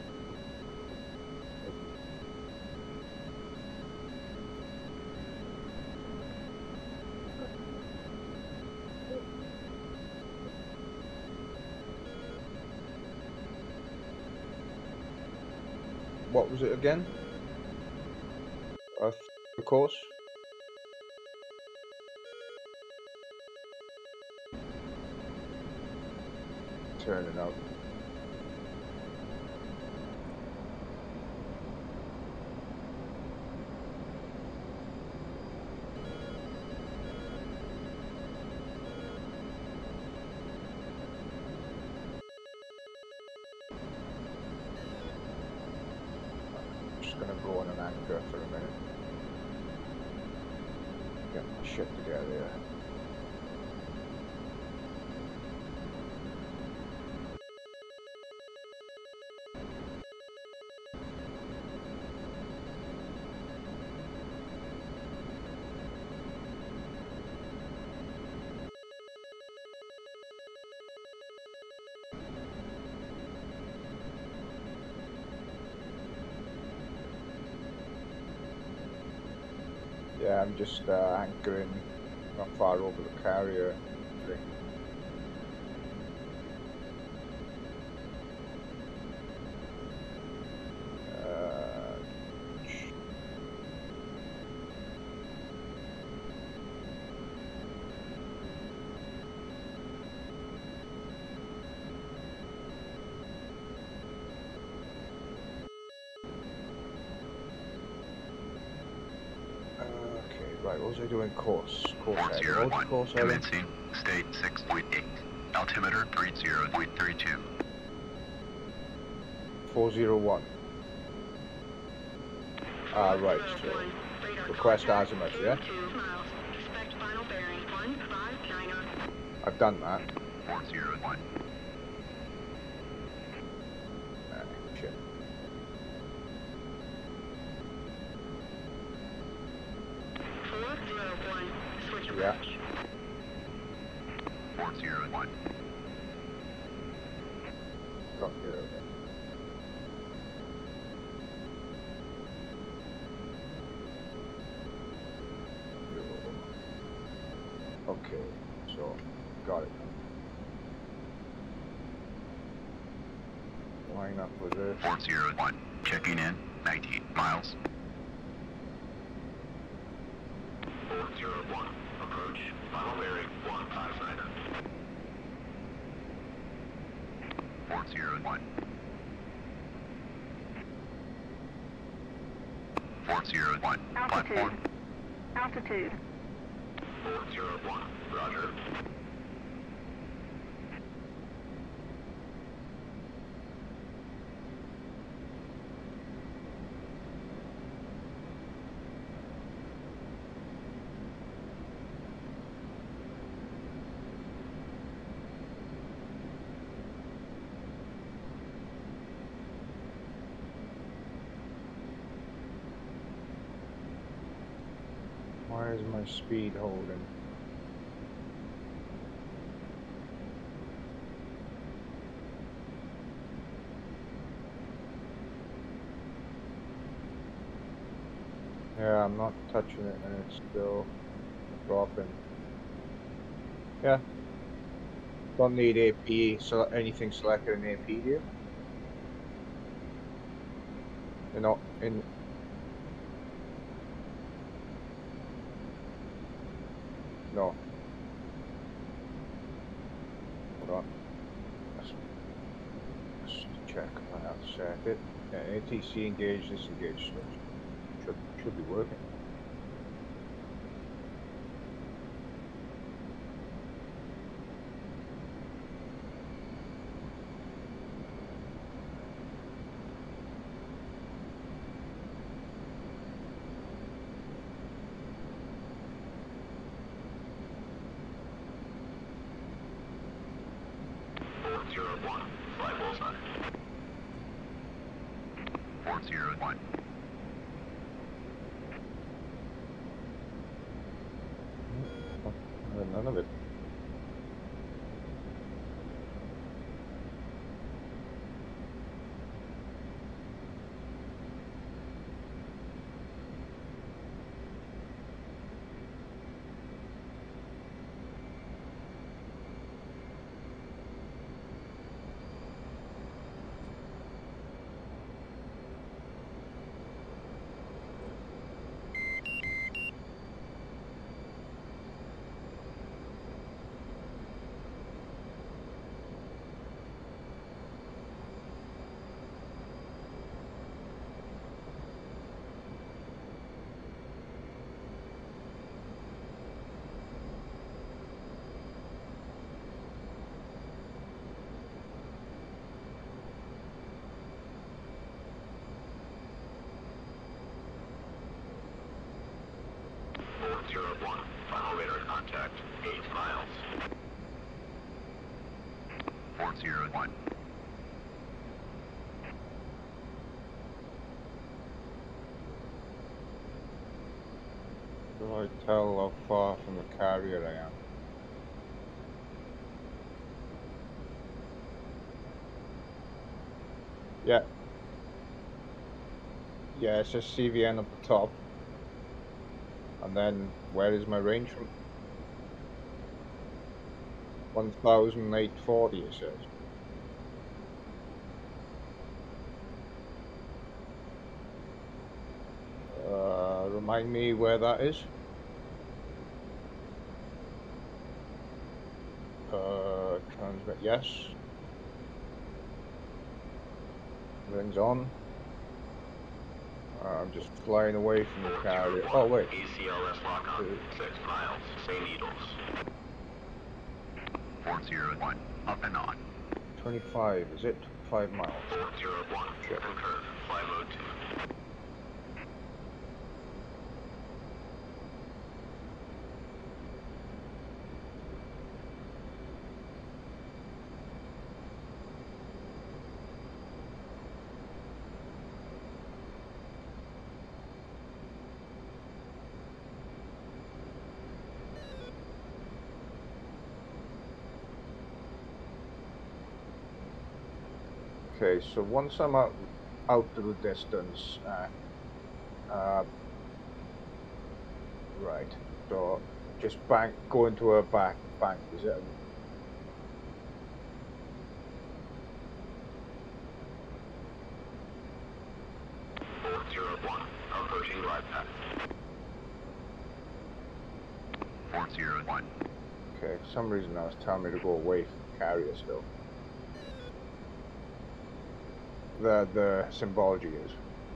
what was it again? Of the course. Turning out. Just gonna go on an anchor for a minute. Get my shit together here. Yeah, I'm just uh, anchoring not far over the carrier. Uh, okay, right, what was I doing? Course. Course four heading. zero What was one. the course heading? Commencing. State six point eight. Altimeter three zero point three two. four zero one. Ah, right, so request azimuth, yeah? Expect final bearing one five nine zero. I've done that. four zero one. Ah, shit. four zero one. Switch Yeah. approach. four zero one. Got here, okay. Okay, so got it. Line up with it. four zero one. Checking in. nineteen miles. four zero one. Approach. Final bearing one five nine zero. four zero one. four zero one. Altitude. Platform. Altitude. four zero one. Roger. Why is my speed holding? Yeah, I'm not touching it and it's still dropping. Yeah. Don't need A P, so anything selected in A P here. You're not in. No. Hold on. Let's, let's check. I have set it. Yeah, A T C engaged, disengaged switch. Should, should be working. four zero one. Flight bullseye. four zero one. None of it. four zero one. Do I tell how far from the carrier I am? Yeah. Yeah, it says C V N at the top. And then, where is my range from? one thousand eight hundred forty, it says. Uh, remind me where that is. Uh, transmit, yes. Everything's on. Uh, I'm just flying away from the carrier. Oh, wait. E C L S lock on. Six miles. St. Needles. four zero one. Up and on. twenty-five, is it? Five miles. four zero one. Sure. Concur. Fly mode two. Okay, so once I'm out, out to the distance, uh, uh, right, so just bank, go into a back bank, is it? four zero one. Approaching glide path. four zero one. Okay, for some reason I was telling me to go away from the carrier still. The, the symbology is.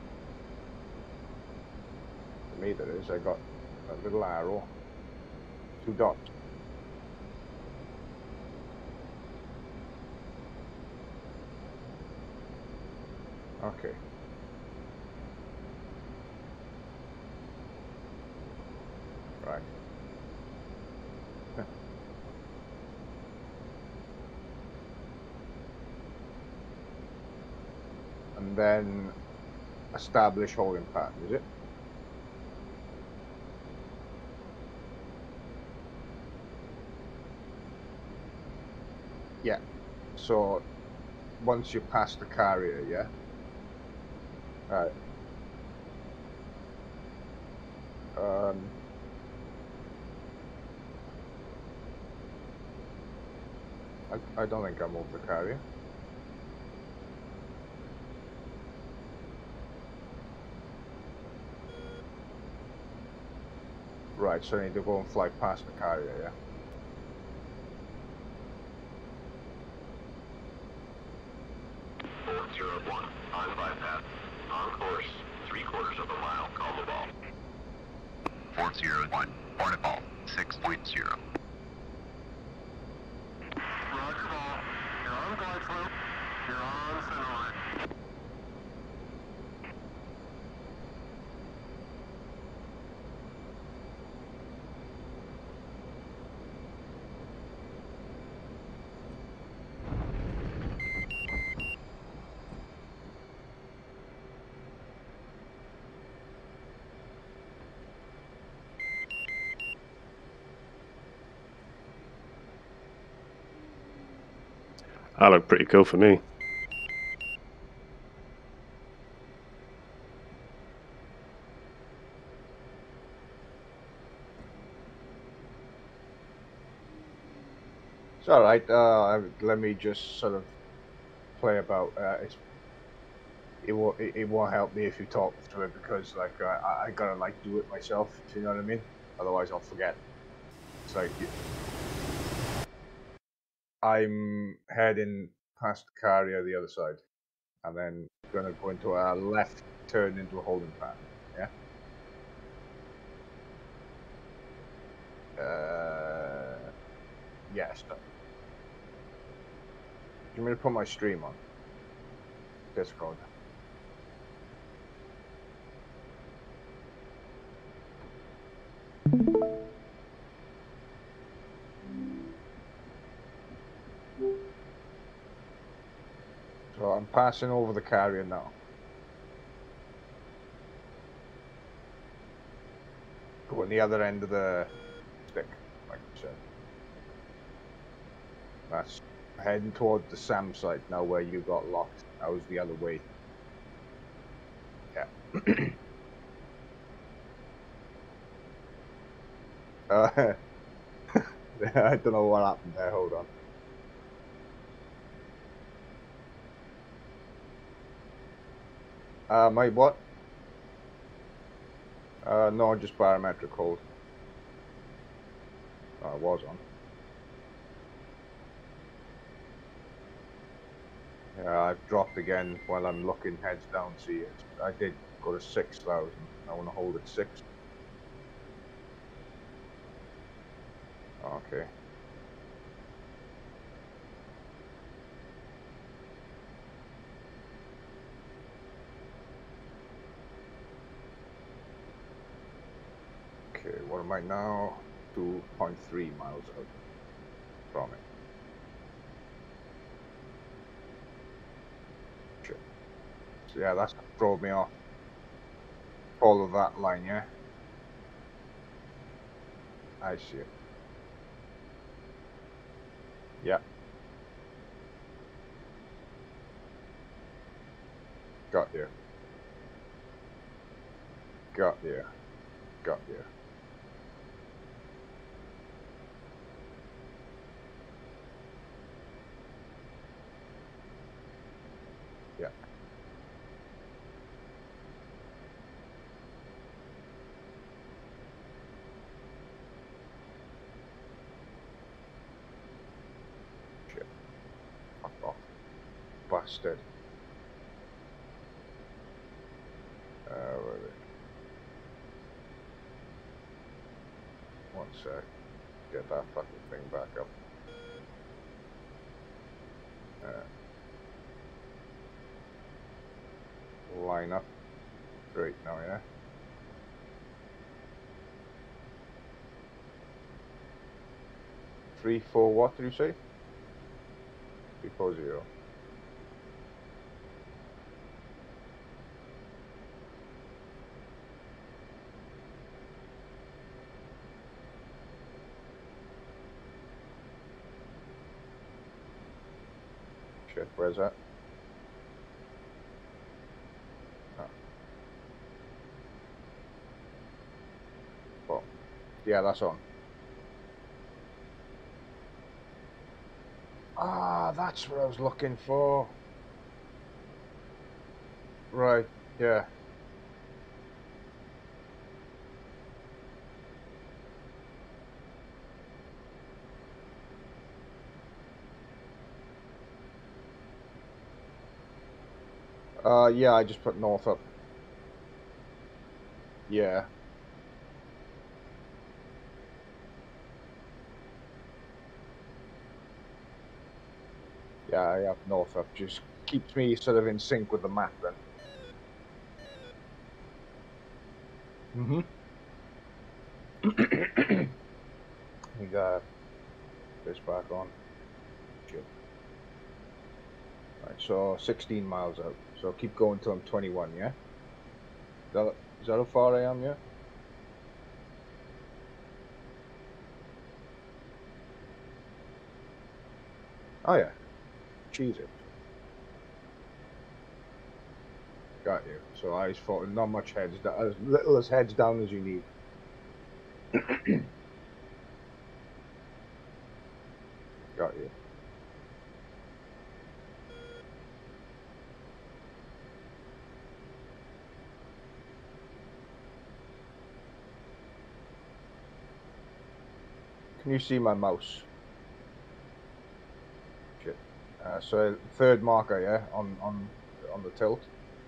For me that is, I got a little arrow, two dots. Okay. Right. And then establish holding pattern, is it? Yeah. So once you pass the carrier, yeah? Alright. Um I I don't think I moved the carrier. Right, so I need to go and fly past the carrier, yeah? four zero one. On glide path. On course. Three quarters of a mile. Call the ball. four zero one. Portable. six point zero. Roger ball. You're on glide slope. You're on center line. That looked pretty cool for me. It's alright, uh, let me just sort of play about, uh, it's, it won't, it, it won't help me if you talk through it because, like, uh, I, I gotta, like, do it myself, if you know what I mean? Otherwise I'll forget. It's like, I'm heading past the carrier the other side, and then gonna go into a left turn into a holding pattern, yeah? Uh, yes. Do you want me to put my stream on Discord? So I'm passing over the carrier now. Go on the other end of the stick, like I said. That's heading towards the SAM site now where you got locked. That was the other way. Yeah. uh, I don't know what happened there. Hold on. Uh, my what? Uh, no, just barometric hold. Oh, I was on. Yeah, I've dropped again while I'm looking heads down. See it. I did go to six thousand. I want to hold at six. Okay. Okay, what am I now? two point three miles out from it. Shit. So yeah, that's what thrown me off. Follow that line, yeah? I see it. Yeah. Got you. Got you. Got you. Yeah. Shit. Fuck off. Bastard. Uh, where are they? One sec. Get that fucking thing back up. Uh, line up. Great now, yeah? Three, four, what did you say? Three, four, zero. Shit, where's that? Oh. Oh. Yeah, that's on. Ah, that's what I was looking for. Right, yeah. Uh, yeah, I just put north up. Yeah. Yeah, I have north up. Just keeps me sort of in sync with the map then. Mm-hmm. We got this back on. Shit. Right, so sixteen miles out. So keep going till I'm twenty-one, yeah? Is that, is that how far I am, yeah? Oh, yeah. Jesus. Got you. So eyes forward, not much heads down. As little as heads down as you need. Got you. Can you see my mouse? Shit. Uh, so third marker, yeah, on on on the tilt.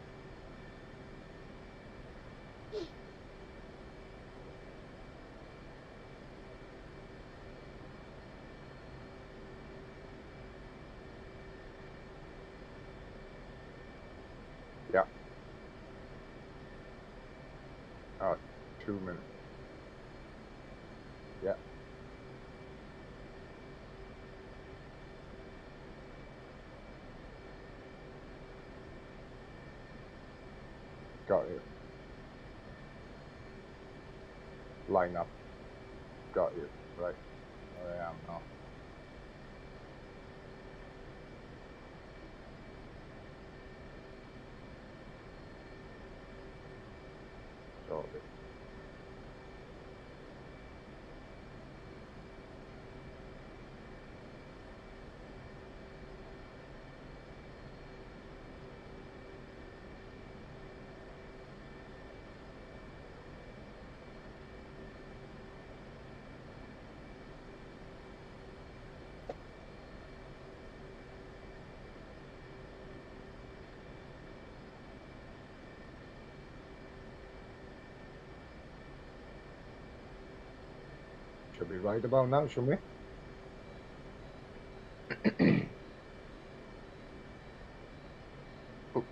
Yeah. Oh, two minutes. Yeah. Got you. Line up. Got you. Right. There I am now. Sorted. Should be right about now, shouldn't we? Oh.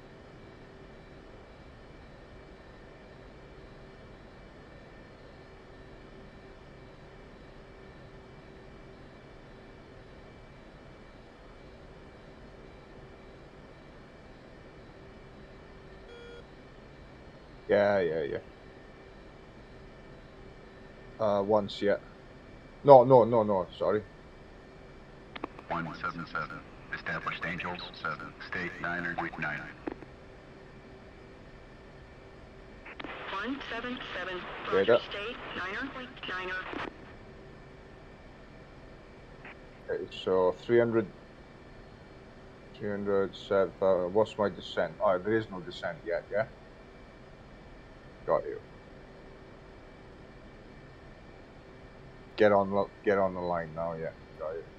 Yeah, yeah, yeah. Uh, once, yeah. No, no, no, no, sorry. one seven seven. Established Angels seven. State niner point nine. one seven seven. Data. Roger, state niner point niner. Okay, so three hundred, three hundred, set, uh, what's my descent? Oh, there is no descent yet, yeah? Got you. Get on the, get on the line now, yeah. Got you.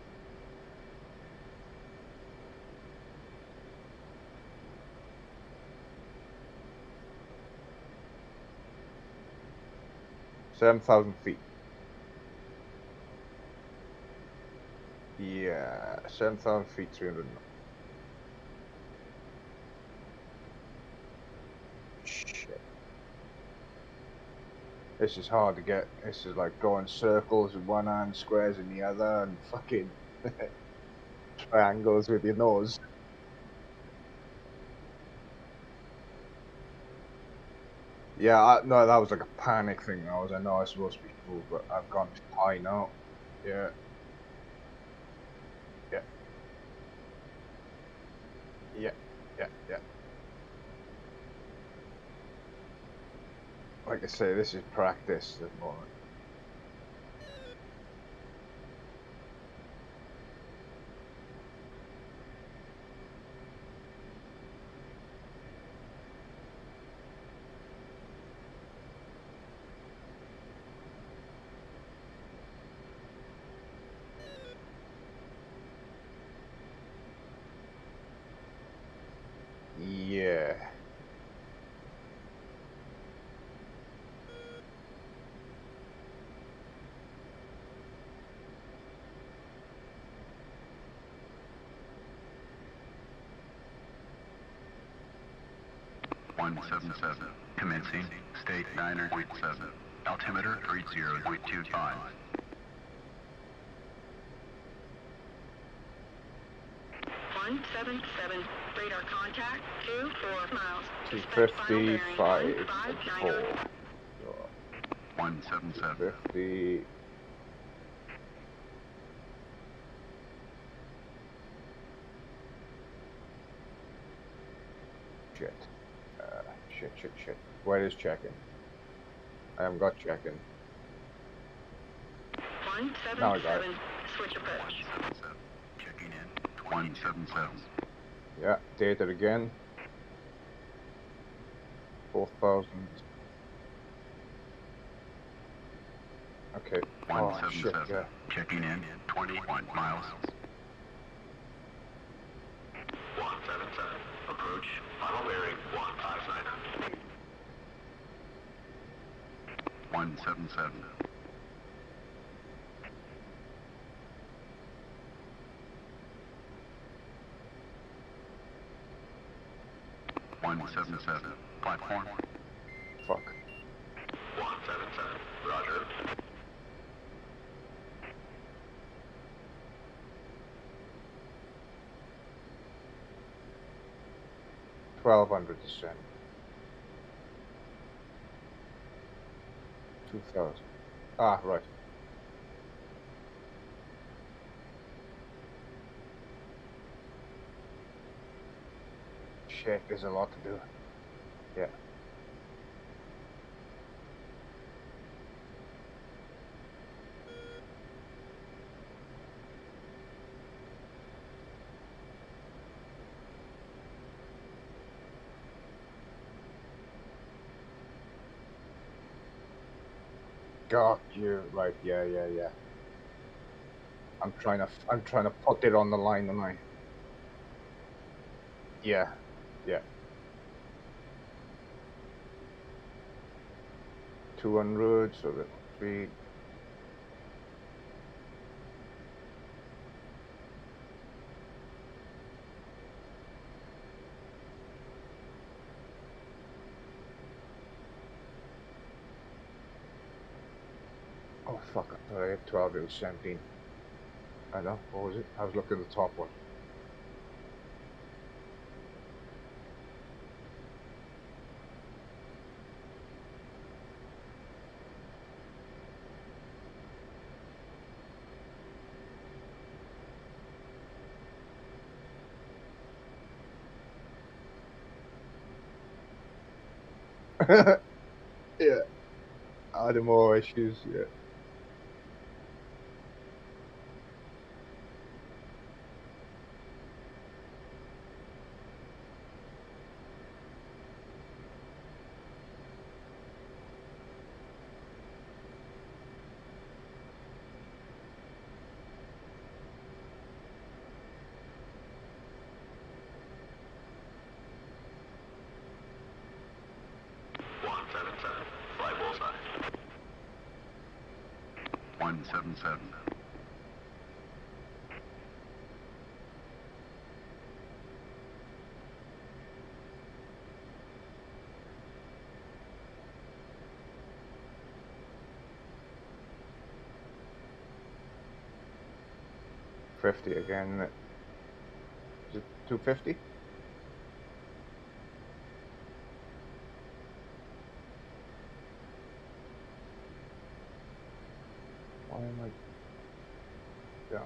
seven thousand feet. Yeah, seven thousand feet, three hundred. Shit. This is hard to get. This is like going circles with one hand, squares in the other, and fucking triangles with your nose. Yeah, I, no, that was like a panic thing. I was, I know I was supposed to be full, but I've gone too high now. Yeah. Yeah. Yeah. Yeah. Yeah. Like I say, this is practice at the moment. Yeah. one seven seven. Commencing. State niner point seven. Altimeter three zero point two five. one seven seven. Radar contact. two four miles. two Expect final fifty, bearing five, one five and niner. four. one seven seven. fifty. Shit. Uh, shit, shit, shit. Where is checking? I haven't got checking. one Now I seven got it. seven. Switch approach. Checking in. one seven seven. Yeah, data again. four thousand. Okay. Oh, one seven shit, seven. yeah. Checking in. twenty-one miles. one seven seven. Approach. Final bearing one five niner. one seven seven. one seven seven. Platform. Fuck. one seven seven. Roger. twelve hundred descent. two thousand. Ah, right. Shit, there's a lot to do. Yeah. Got you. Right, yeah, yeah, yeah. I'm trying to, I'm trying to put it on the line, am I? Yeah, yeah. two hundred, so that three. Oh fuck, I thought I had twelve, it was seventeen. I know, what was it? I was looking at the top one. Yeah, I had more issues, yeah. one seven seven, fly bullseye. one seven seven. fifty again, isn't it? Is it two fifty? Why am I... Yeah.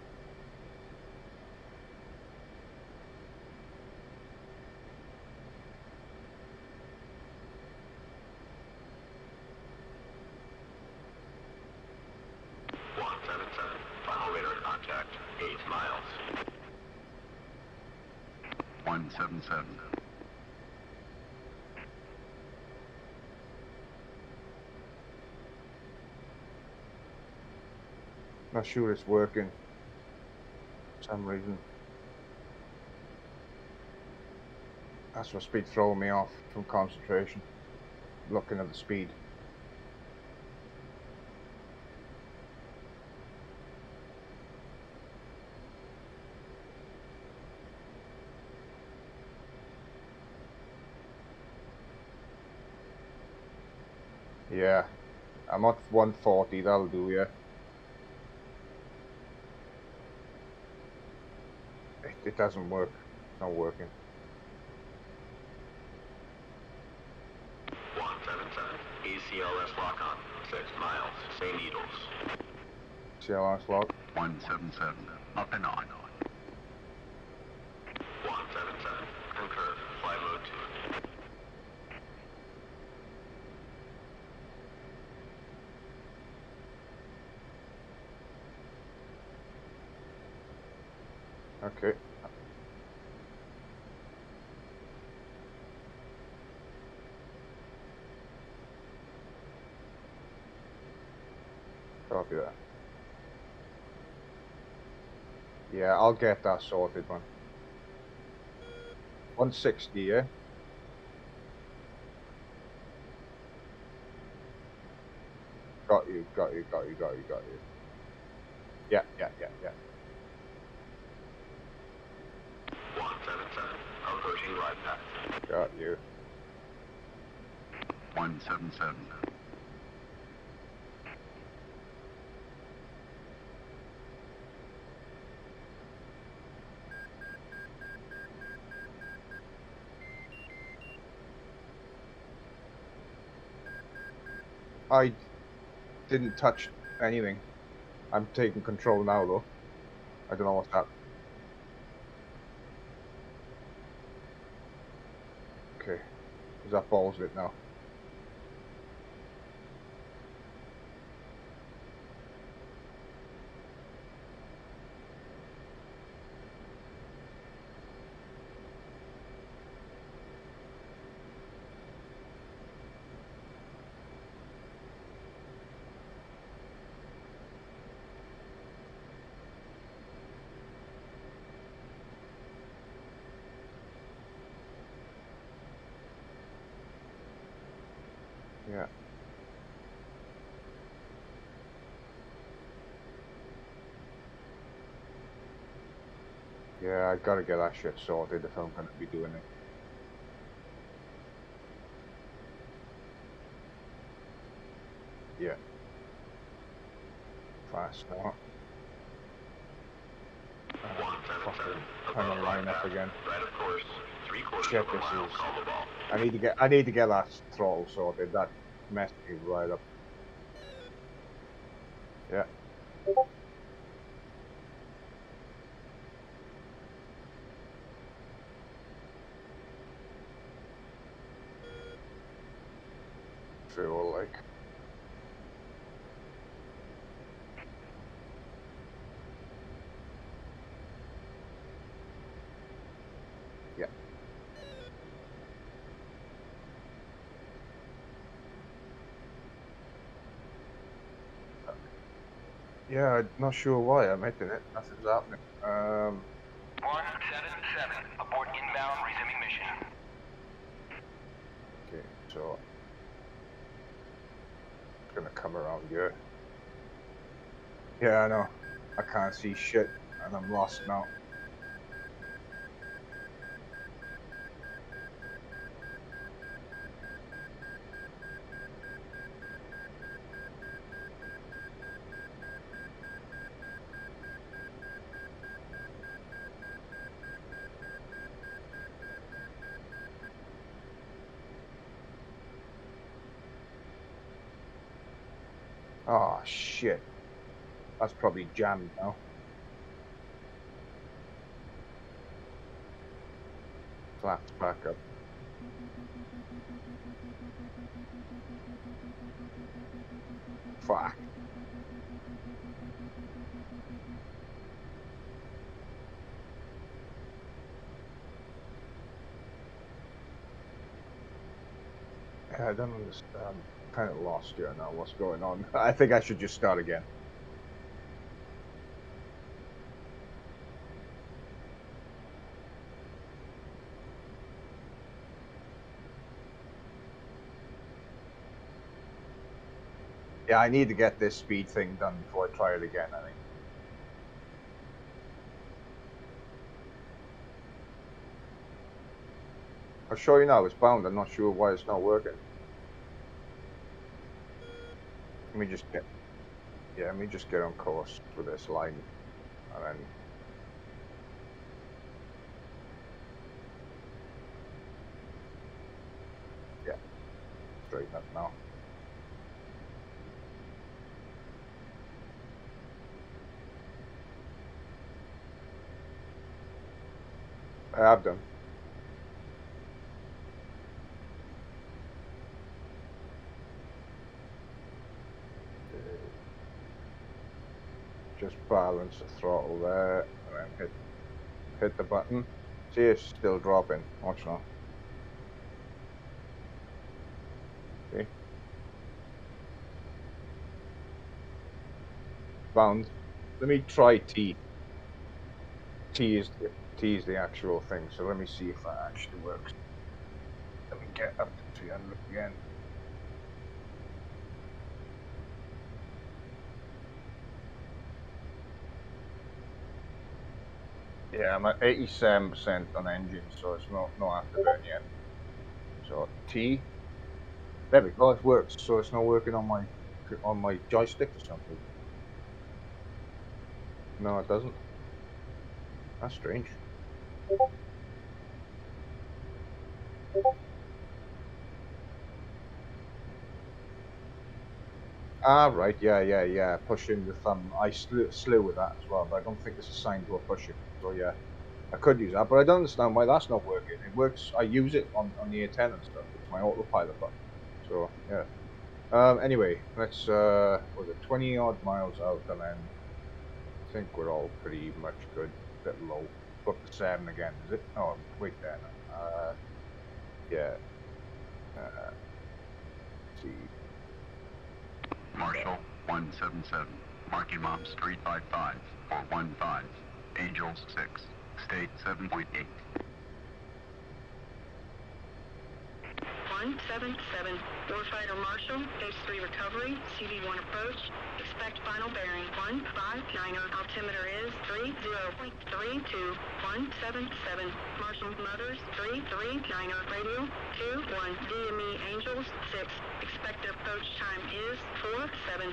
one seven seven, final radar contact, eight miles. one seven seven. Not sure it's working. For some reason. That's what speed throwing me off from concentration. Looking at the speed. Yeah, I'm at one forty, that'll do, yeah. It, it doesn't work. It's not working. one seven seven, E C L S lock on, six miles, Saint Needles. See how last log? one seven seven, up and on. one seven seven, concur, fly mode two. Okay. Copy that. Yeah, I'll get that sorted, man. one sixty, yeah? Got you, got you, got you, got you, got you. Yeah, yeah, yeah, yeah. one seven seven, approaching glide path. Got you. one seven seven. I didn't touch anything. I'm taking control now though. I don't know what's that. Okay. Is that balls it now? Yeah. Yeah, I gotta get that shit sorted if I'm gonna be doing it. Yeah. Fast now. Uh, fucking trying to line up again. Right of course. Three quarters Shit, of a this mile. is. Call the ball. I need to get. I need to get that throttle sorted. That messed me right up. Yeah. Feel like. Yeah. Yeah, I'm not sure why I'm hitting it. Nothing's happening. Um. one seven seven. Abort inbound. Resuming mission. Okay, so it's gonna come around here. Yeah, I know. I can't see shit, and I'm lost now. Oh shit. That's probably jammed now. Flaps back up. Fuck. Yeah, I don't understand. I'm kind of lost here now. What's going on? I think I should just start again. Yeah, I need to get this speed thing done before I try it again, I think. I'll show you now, it's bound. I'm not sure why it's not working. Let me just get, yeah, let me just get on course with this line, and then, yeah, straighten up now. I have done. Just balance the throttle there, and then hit hit the button. See, it's still dropping. Watch now. See? Bound. Let me try T. T is the T is the actual thing. So let me see if that actually works. Let me get up to three hundred again. Yeah, I'm at eighty-seven percent on engine, so it's not not afterburn yet. So T. There we go. It works. So it's not working on my on my joystick or something. No, it doesn't. That's strange. Ah, right, yeah, yeah, yeah. Pushing the thumb. I slew, slew with that as well, but I don't think it's assigned to a pushing. So yeah, I could use that, but I don't understand why that's not working. It works. I use it on, on the A ten and stuff. It's my autopilot button. So yeah. Um. Anyway, let's. Uh. Was it twenty odd miles out, and then I think we're all pretty much good. Bit low. Book the seven again, is it? Oh, wait there now. Uh. Yeah. Uh. Let's see. Marshall one seven seven. Marking Mops three five five four one five. Angels six. State seven point eight. one seven seven. Warfighter Marshall, Base three recovery, C V one approach. Expect final bearing one five nine zero. Altimeter is three zero point three two one seven seven. Marshall Mothers three three nine zero. Radio two one. D M E Angels six. Expected approach time is four seven.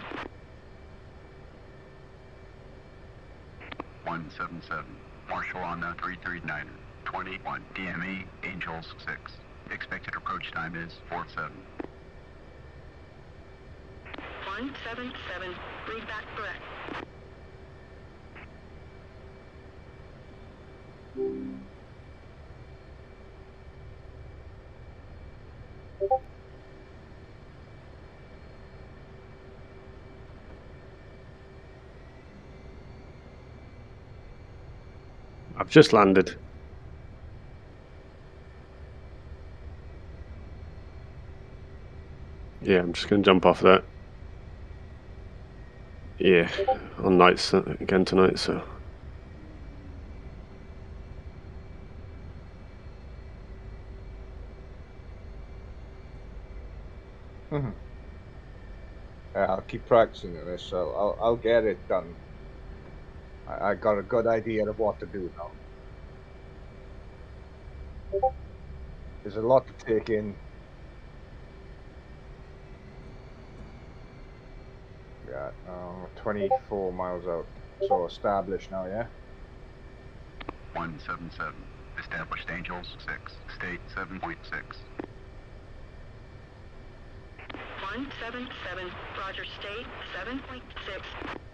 one seven seven. Marshall on the three three niner. twenty-one. D M E Angels six. Expected approach time is four seven. one seven seven. Read back correct. I've just landed. Yeah, I'm just going to jump off that. Yeah, on nights again tonight, so. Mm-hmm. Yeah, I'll keep practicing this, so I'll I'll get it done. I, I got a good idea of what to do now. There's a lot to take in. Yeah, um, twenty-four miles out. So established now, yeah? one seven seven. Established Angels six. State seven point six. one seven seven. Roger, state seven point six.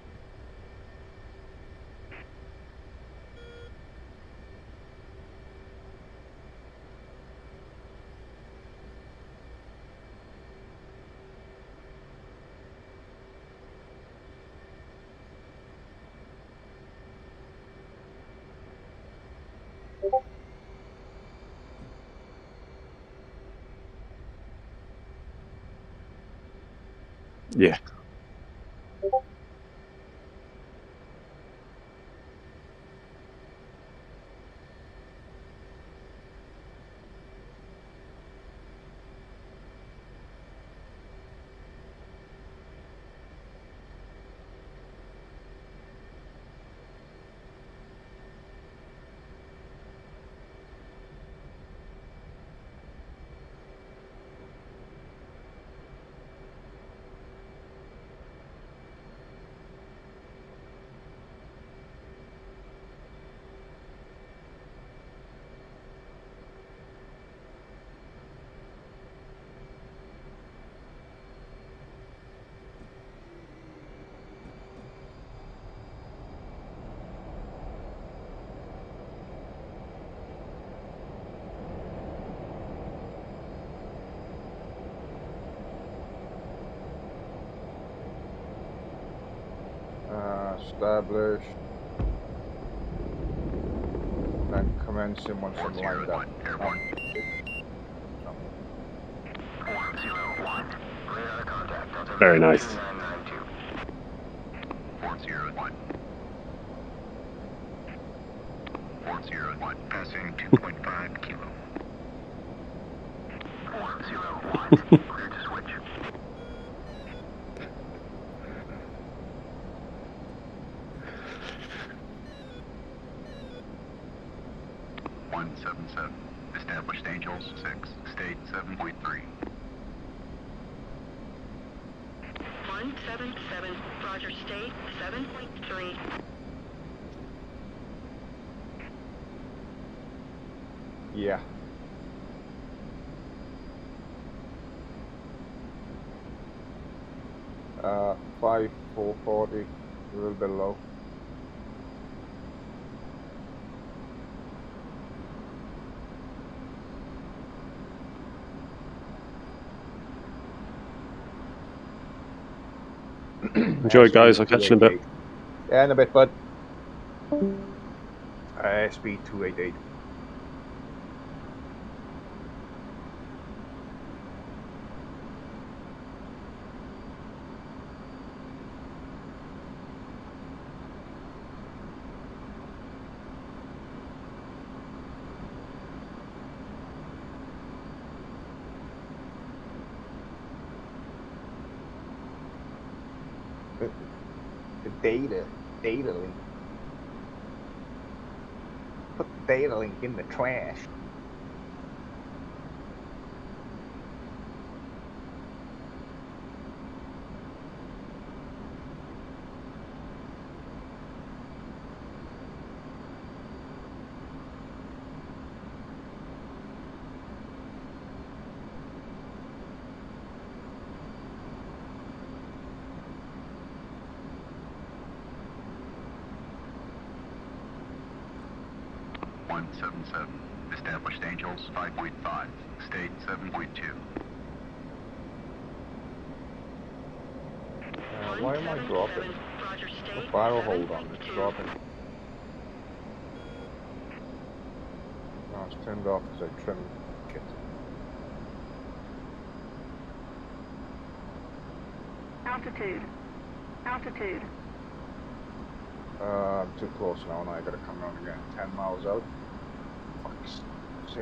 Yeah. Uh, established. Then commencing once I'm lined up. Airborne. one zero one. Radar contact. Altimeter Very nice. two nine nine two. four zero one. four zero one. Passing two point five kilo. one zero one. Clear to switch. one seven seven. Established Angels six. State seven point three. one seven seven. Roger, state seven point three. Yeah. Uh, five four forty, a little bit low. Enjoy, guys. I'll catch you in a bit. Yeah, in a bit, bud. Uh, S B two eighty-eight. The, the data, data link. Put the data link in the trash. one seven seven. Established Angels five point five. State seven point two. Uh, why am I dropping? Roger, The state barrel seven hold on, point it's two. dropping. No, it's turned off because I trimmed it. Altitude. Altitude. Uh, I'm too close now and I gotta come around again. ten miles out. Fuck's sake.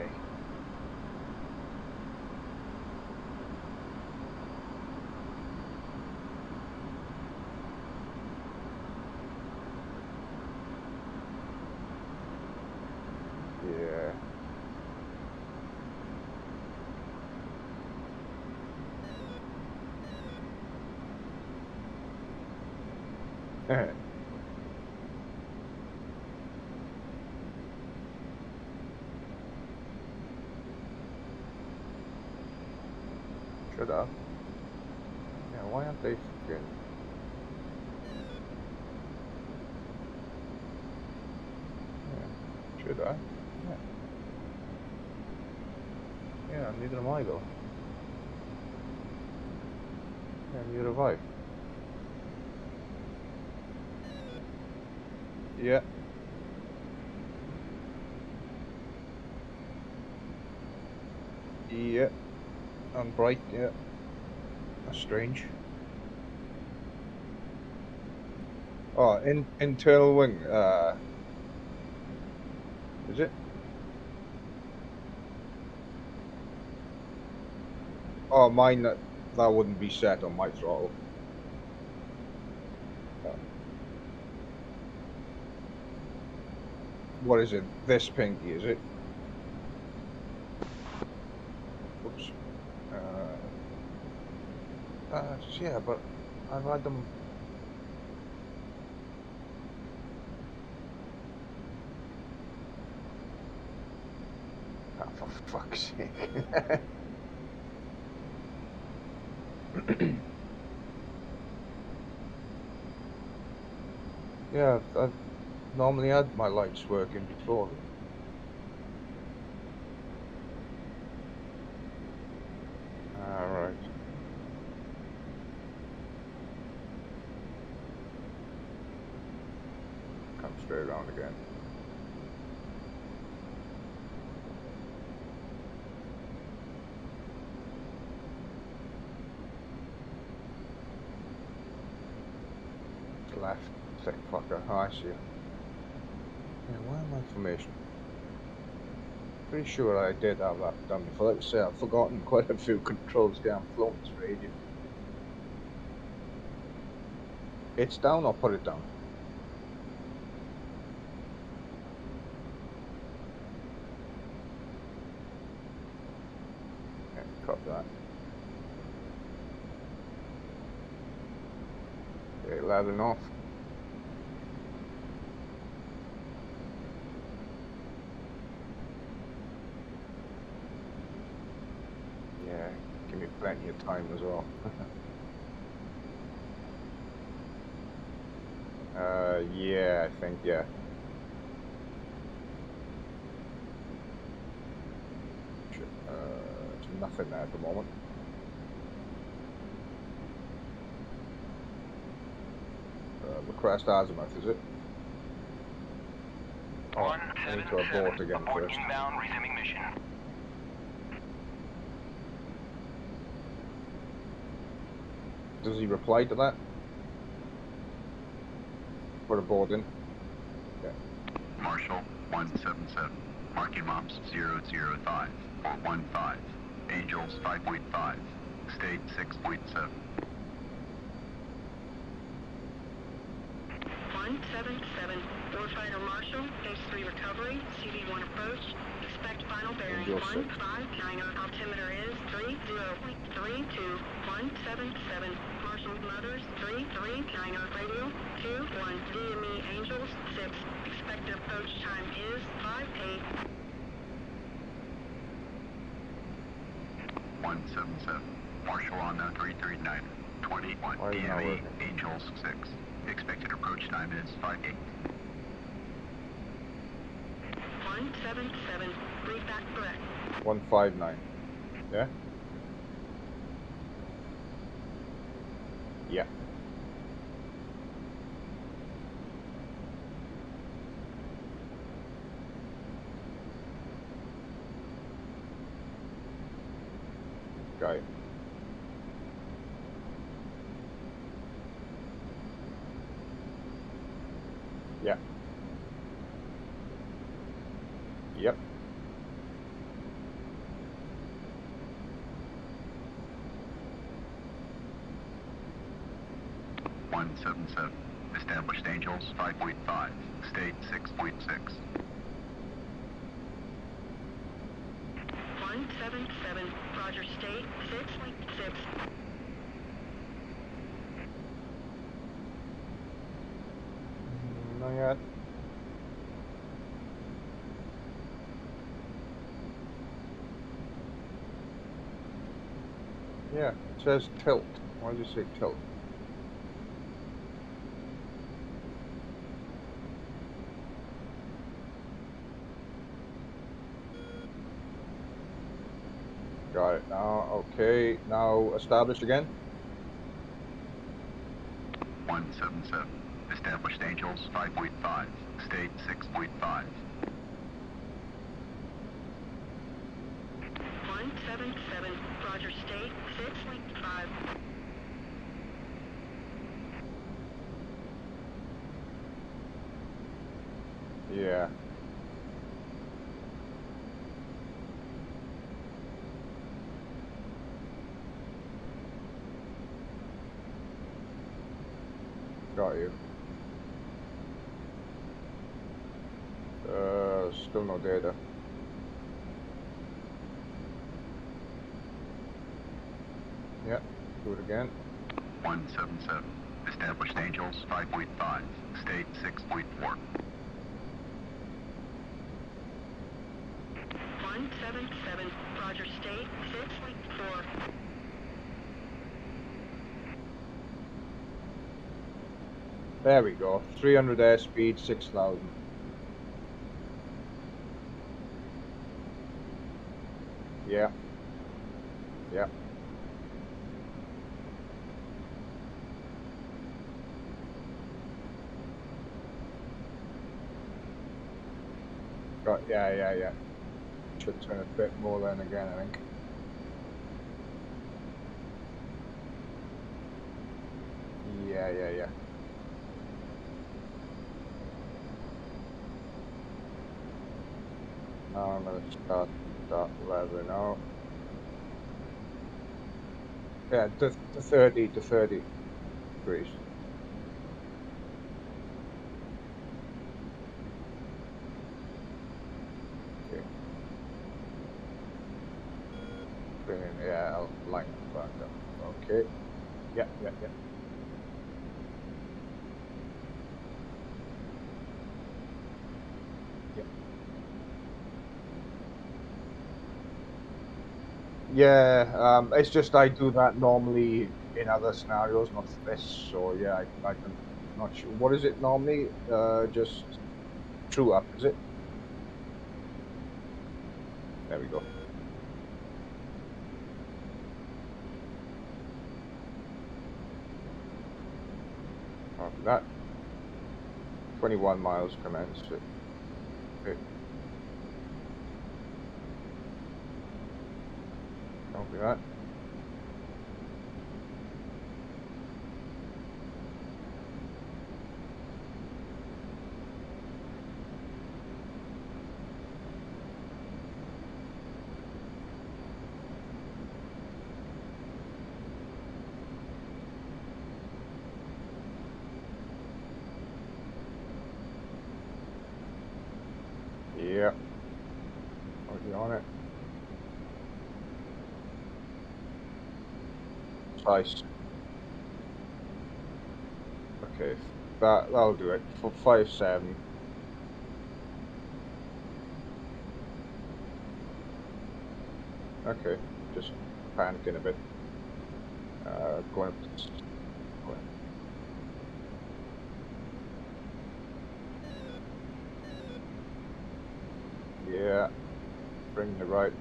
Yeah. Should have. Yeah, why aren't they fucking... Yeah, should I? Yeah. Yeah, neither am I though. Yeah, neither have I. Yeah. Yeah. And bright, yeah. That's strange. Oh, in, internal wing, uh... is it? Oh, mine, that, that wouldn't be set on my throttle. Uh, What is it? This pinky, is it? Oops. Uh, uh, yeah, but I've had them... Ah, for fuck's sake. Yeah, I've, I've normally had my lights working before. Alright. Come straight around again. Left, sick fucker. Oh, I see you. Yeah, why am I formation? Pretty sure I did have that done before. Like I say, I've forgotten quite a few controls down flown this radio. It's down or put it down? Yeah, copy that. Okay, leveling off. Yeah, give me plenty of time as well. Uh, yeah, I think, yeah. Uh, there's nothing there at the moment. Uh, request azimuth, is it? Oh, I need to abort again Abort first. inbound, resuming mission. Does he reply to that? Put aborting. Okay. Marshall one seven seven. Marking Mops zero zero five four one five. Angels five point five. State six point seven. one seven seven. Warfighter Marshall, Phase three recovery, C V one approach. Expect final bearing Angel one six. five nine. Altimeter is three zero three two one seven seven. Marshall Mothers three three nine. Radio two one. D M E Angels six. Expected approach time is five eight. one seven seven. Marshall on the three three nine. twenty-one. Why is it not D M E working? Angels six. Expected approach time is five eight. one seven seven. Read back correct. one five nine. Yeah? Yeah. Got it. Yeah. Yep. one seven seven. Established Angels five point five. State six point six. one seven seven. Roger state six point six. Not yet. Yeah, it says tilt. Why does it say tilt? Got it now. Okay, now established again. one seven seven. Established Angels five point five. State six point five. one seven seven. Roger state six point five. Yeah. Got you. Uh, still no data. Yeah, do it again. one seven seven. Established Angels five point five. State six point four. one seven seven. Roger state six point four. There we go. three hundred airspeed, six thousand. Yeah. Yeah. Got, yeah, yeah, yeah. Should turn a bit more then again, I think. Yeah, yeah, yeah. Now I'm gonna start that lever now. Yeah, to, to thirty to thirty degrees. Okay. Bring in, yeah, I'll line it back up. Okay. Yeah, yeah, yeah. Yeah, um, it's just I do that normally in other scenarios, not this. So yeah, I, I can Not sure. What is it normally? Uh, just true up, is it? There we go. After that, twenty-one miles commence. Okay. Copy that. Yeah. Already on it. Nice. Okay, that that'll do it for five seven. Okay, just panicking a bit. Uh, going up to. Yeah, bring the right.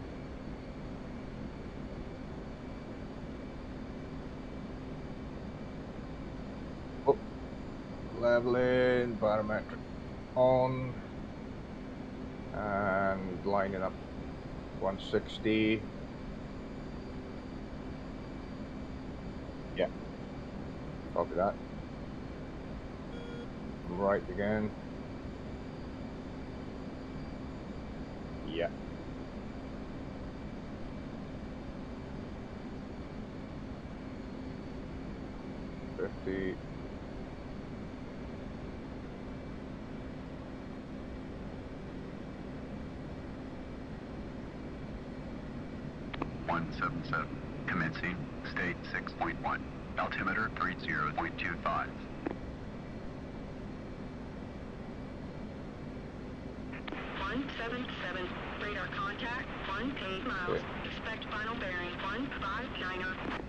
Oh, leveling, barometric on, and lining up one sixty. Yeah, copy that. Right again. Yeah. fifty. one seven seven. Commencing. State six point one. Altimeter three zero point two five. one seven seven. Radar contact. one eight miles. Expect final bearing. one five nine.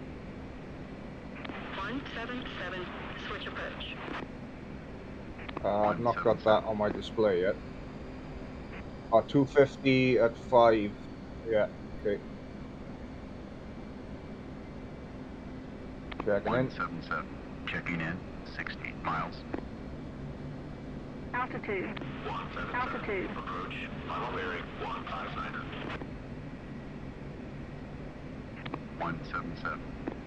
one seven seven. Switch approach. Uh, I've not got that on my display yet. Oh, two fifty at five. Yeah, okay. Checking in. one seven seven. Checking in. sixty miles. Altitude. Altitude. Approach. Final bearing one five nine. one seven seven.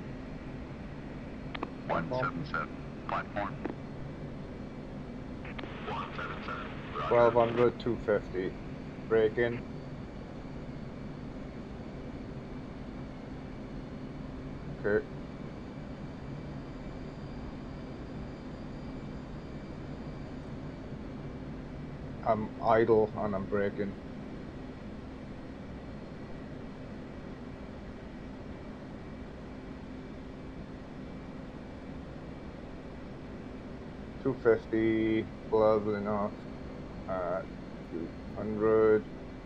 one seven seven. Platform. one seven seven. twelve hundred, two fifty. Break in. Okay. I'm idle and I'm braking. two fifty, leveling off at two hundred.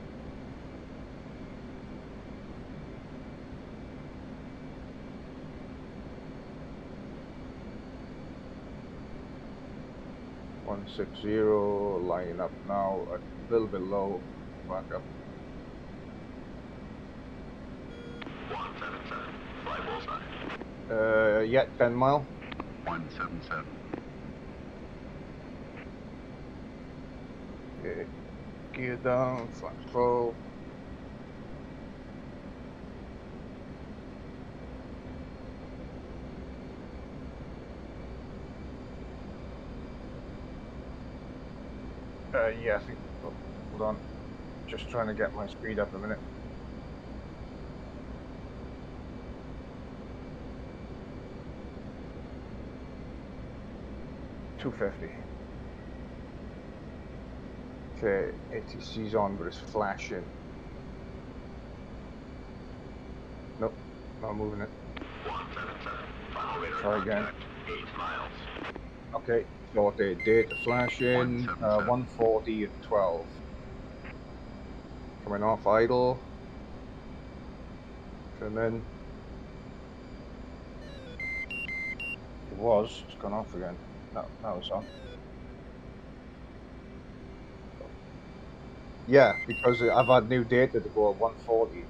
one sixty, lining up now, a little bit low, back up. one seven seven. Fly bullseye. Uh, yeah, ten mile. one seven seven. Okay. Gear down, flat full. Uh, yeah, I think, oh, hold on. Just trying to get my speed up a minute. two fifty. Okay, A T C's on, but it's flashing. Nope, not moving it. one seven seven. Final radar Try again. contact. eight miles. Okay, so the data flashing, uh, one forty at twelve. Coming off idle. And then it was, it's gone off again. No, no, it's on. Yeah, because I've had new data to go at one forty.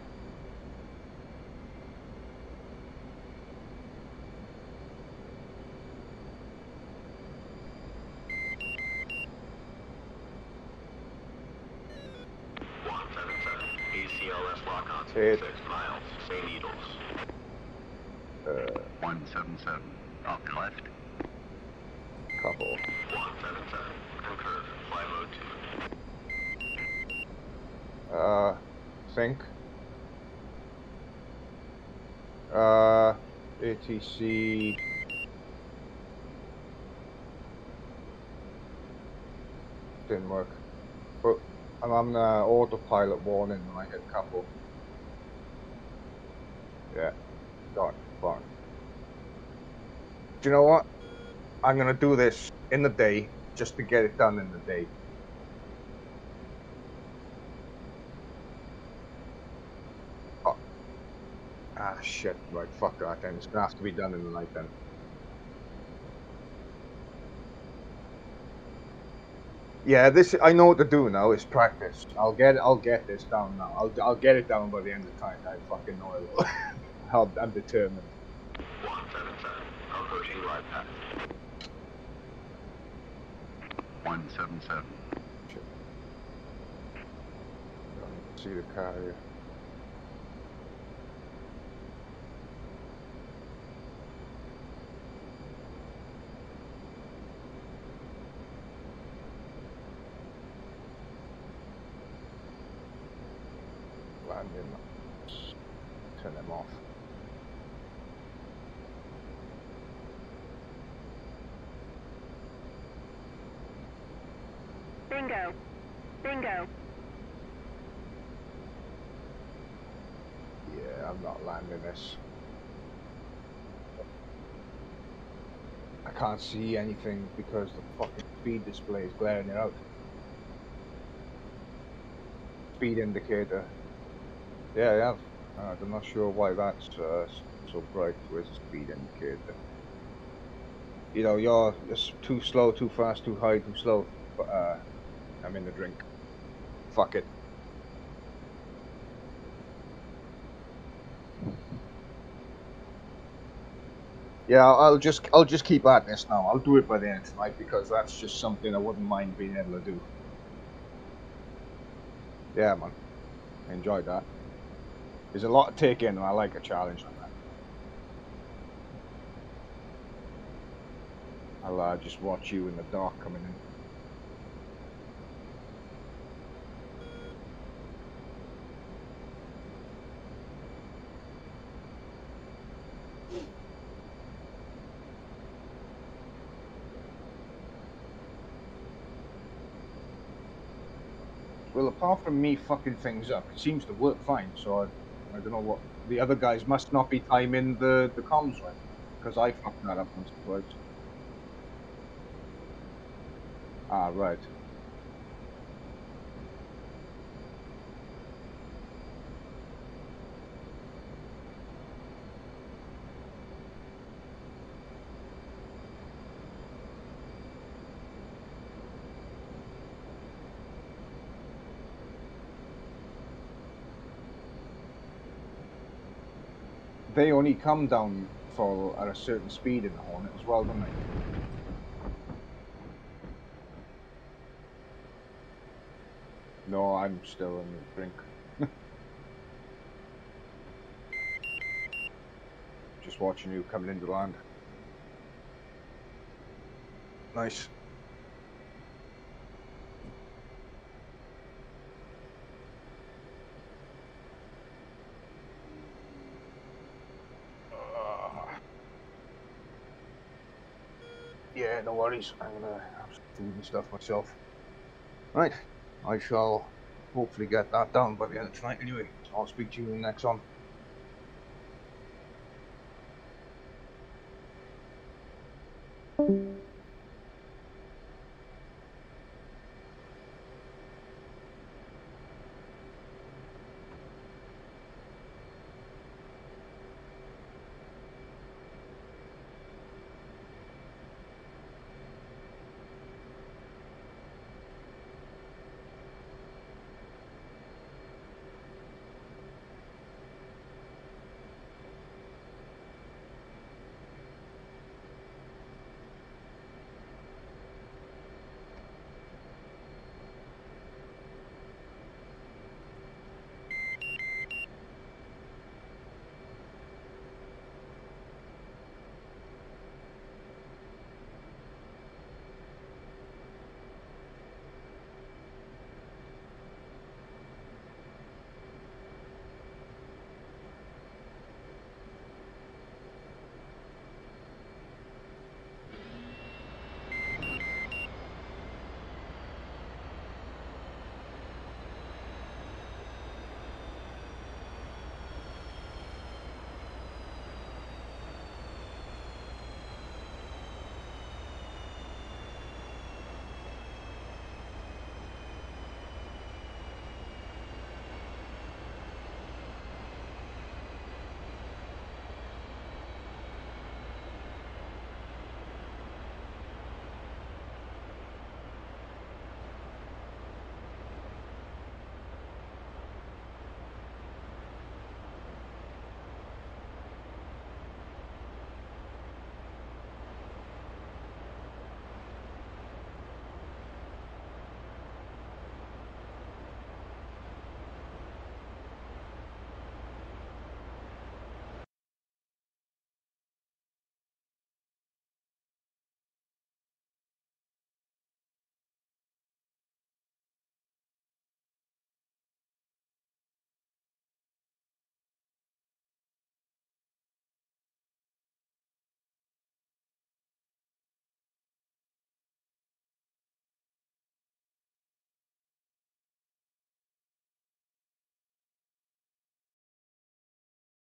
one seven seven. A C L S lock on Hit. six miles. St. Needles. Uh, one seven seven. Up left. couple. one seven seven. Concur. Fly mode two. Uh, think. Uh, A T C. Didn't work. But I'm on uh, autopilot warning when I hit couple. Yeah, got fine. Do you know what? I'm gonna do this in the day just to get it done in the day. Oh. Ah, shit. Right, fuck that then. It's gonna have to be done in the night then. Yeah, this I know what to do now. It's practice. I'll get I'll get this down now. I'll I'll get it down by the end of the time. I fucking know I will. I'll, I'm determined. one seven seven. Approaching glide path. one seven seven. Shit. Don't see the car here. Landing. Turn them off. Bingo. Bingo. Yeah, I'm not landing this. I can't see anything because the fucking speed display is glaring it out. Speed indicator. Yeah, I have. Uh, I'm not sure why that's uh, so bright. Where's the speed indicator? You know, you're just too slow, too fast, too high, too slow. But uh, I'm in the drink. Fuck it. Yeah, I'll just I'll just keep at this now. I'll do it by the end of tonight because that's just something I wouldn't mind being able to do. Yeah, man. I enjoyed that. There's a lot to take in, and I like a challenge like that. I'll uh, just watch you in the dark coming in. Well, apart from me fucking things up, it seems to work fine, so I, I don't know what... The other guys must not be timing the, the comms right, because I fucked that up once or twice. Ah, right. They only come down for at a certain speed in the Hornet as well, don't they? No, I'm still in the drink. Just watching you coming into land. Nice. Uh, yeah, no worries. I'm gonna have some food and stuff myself. Right. I shall hopefully get that done by the end of tonight anyway. So I'll speak to you in the next one.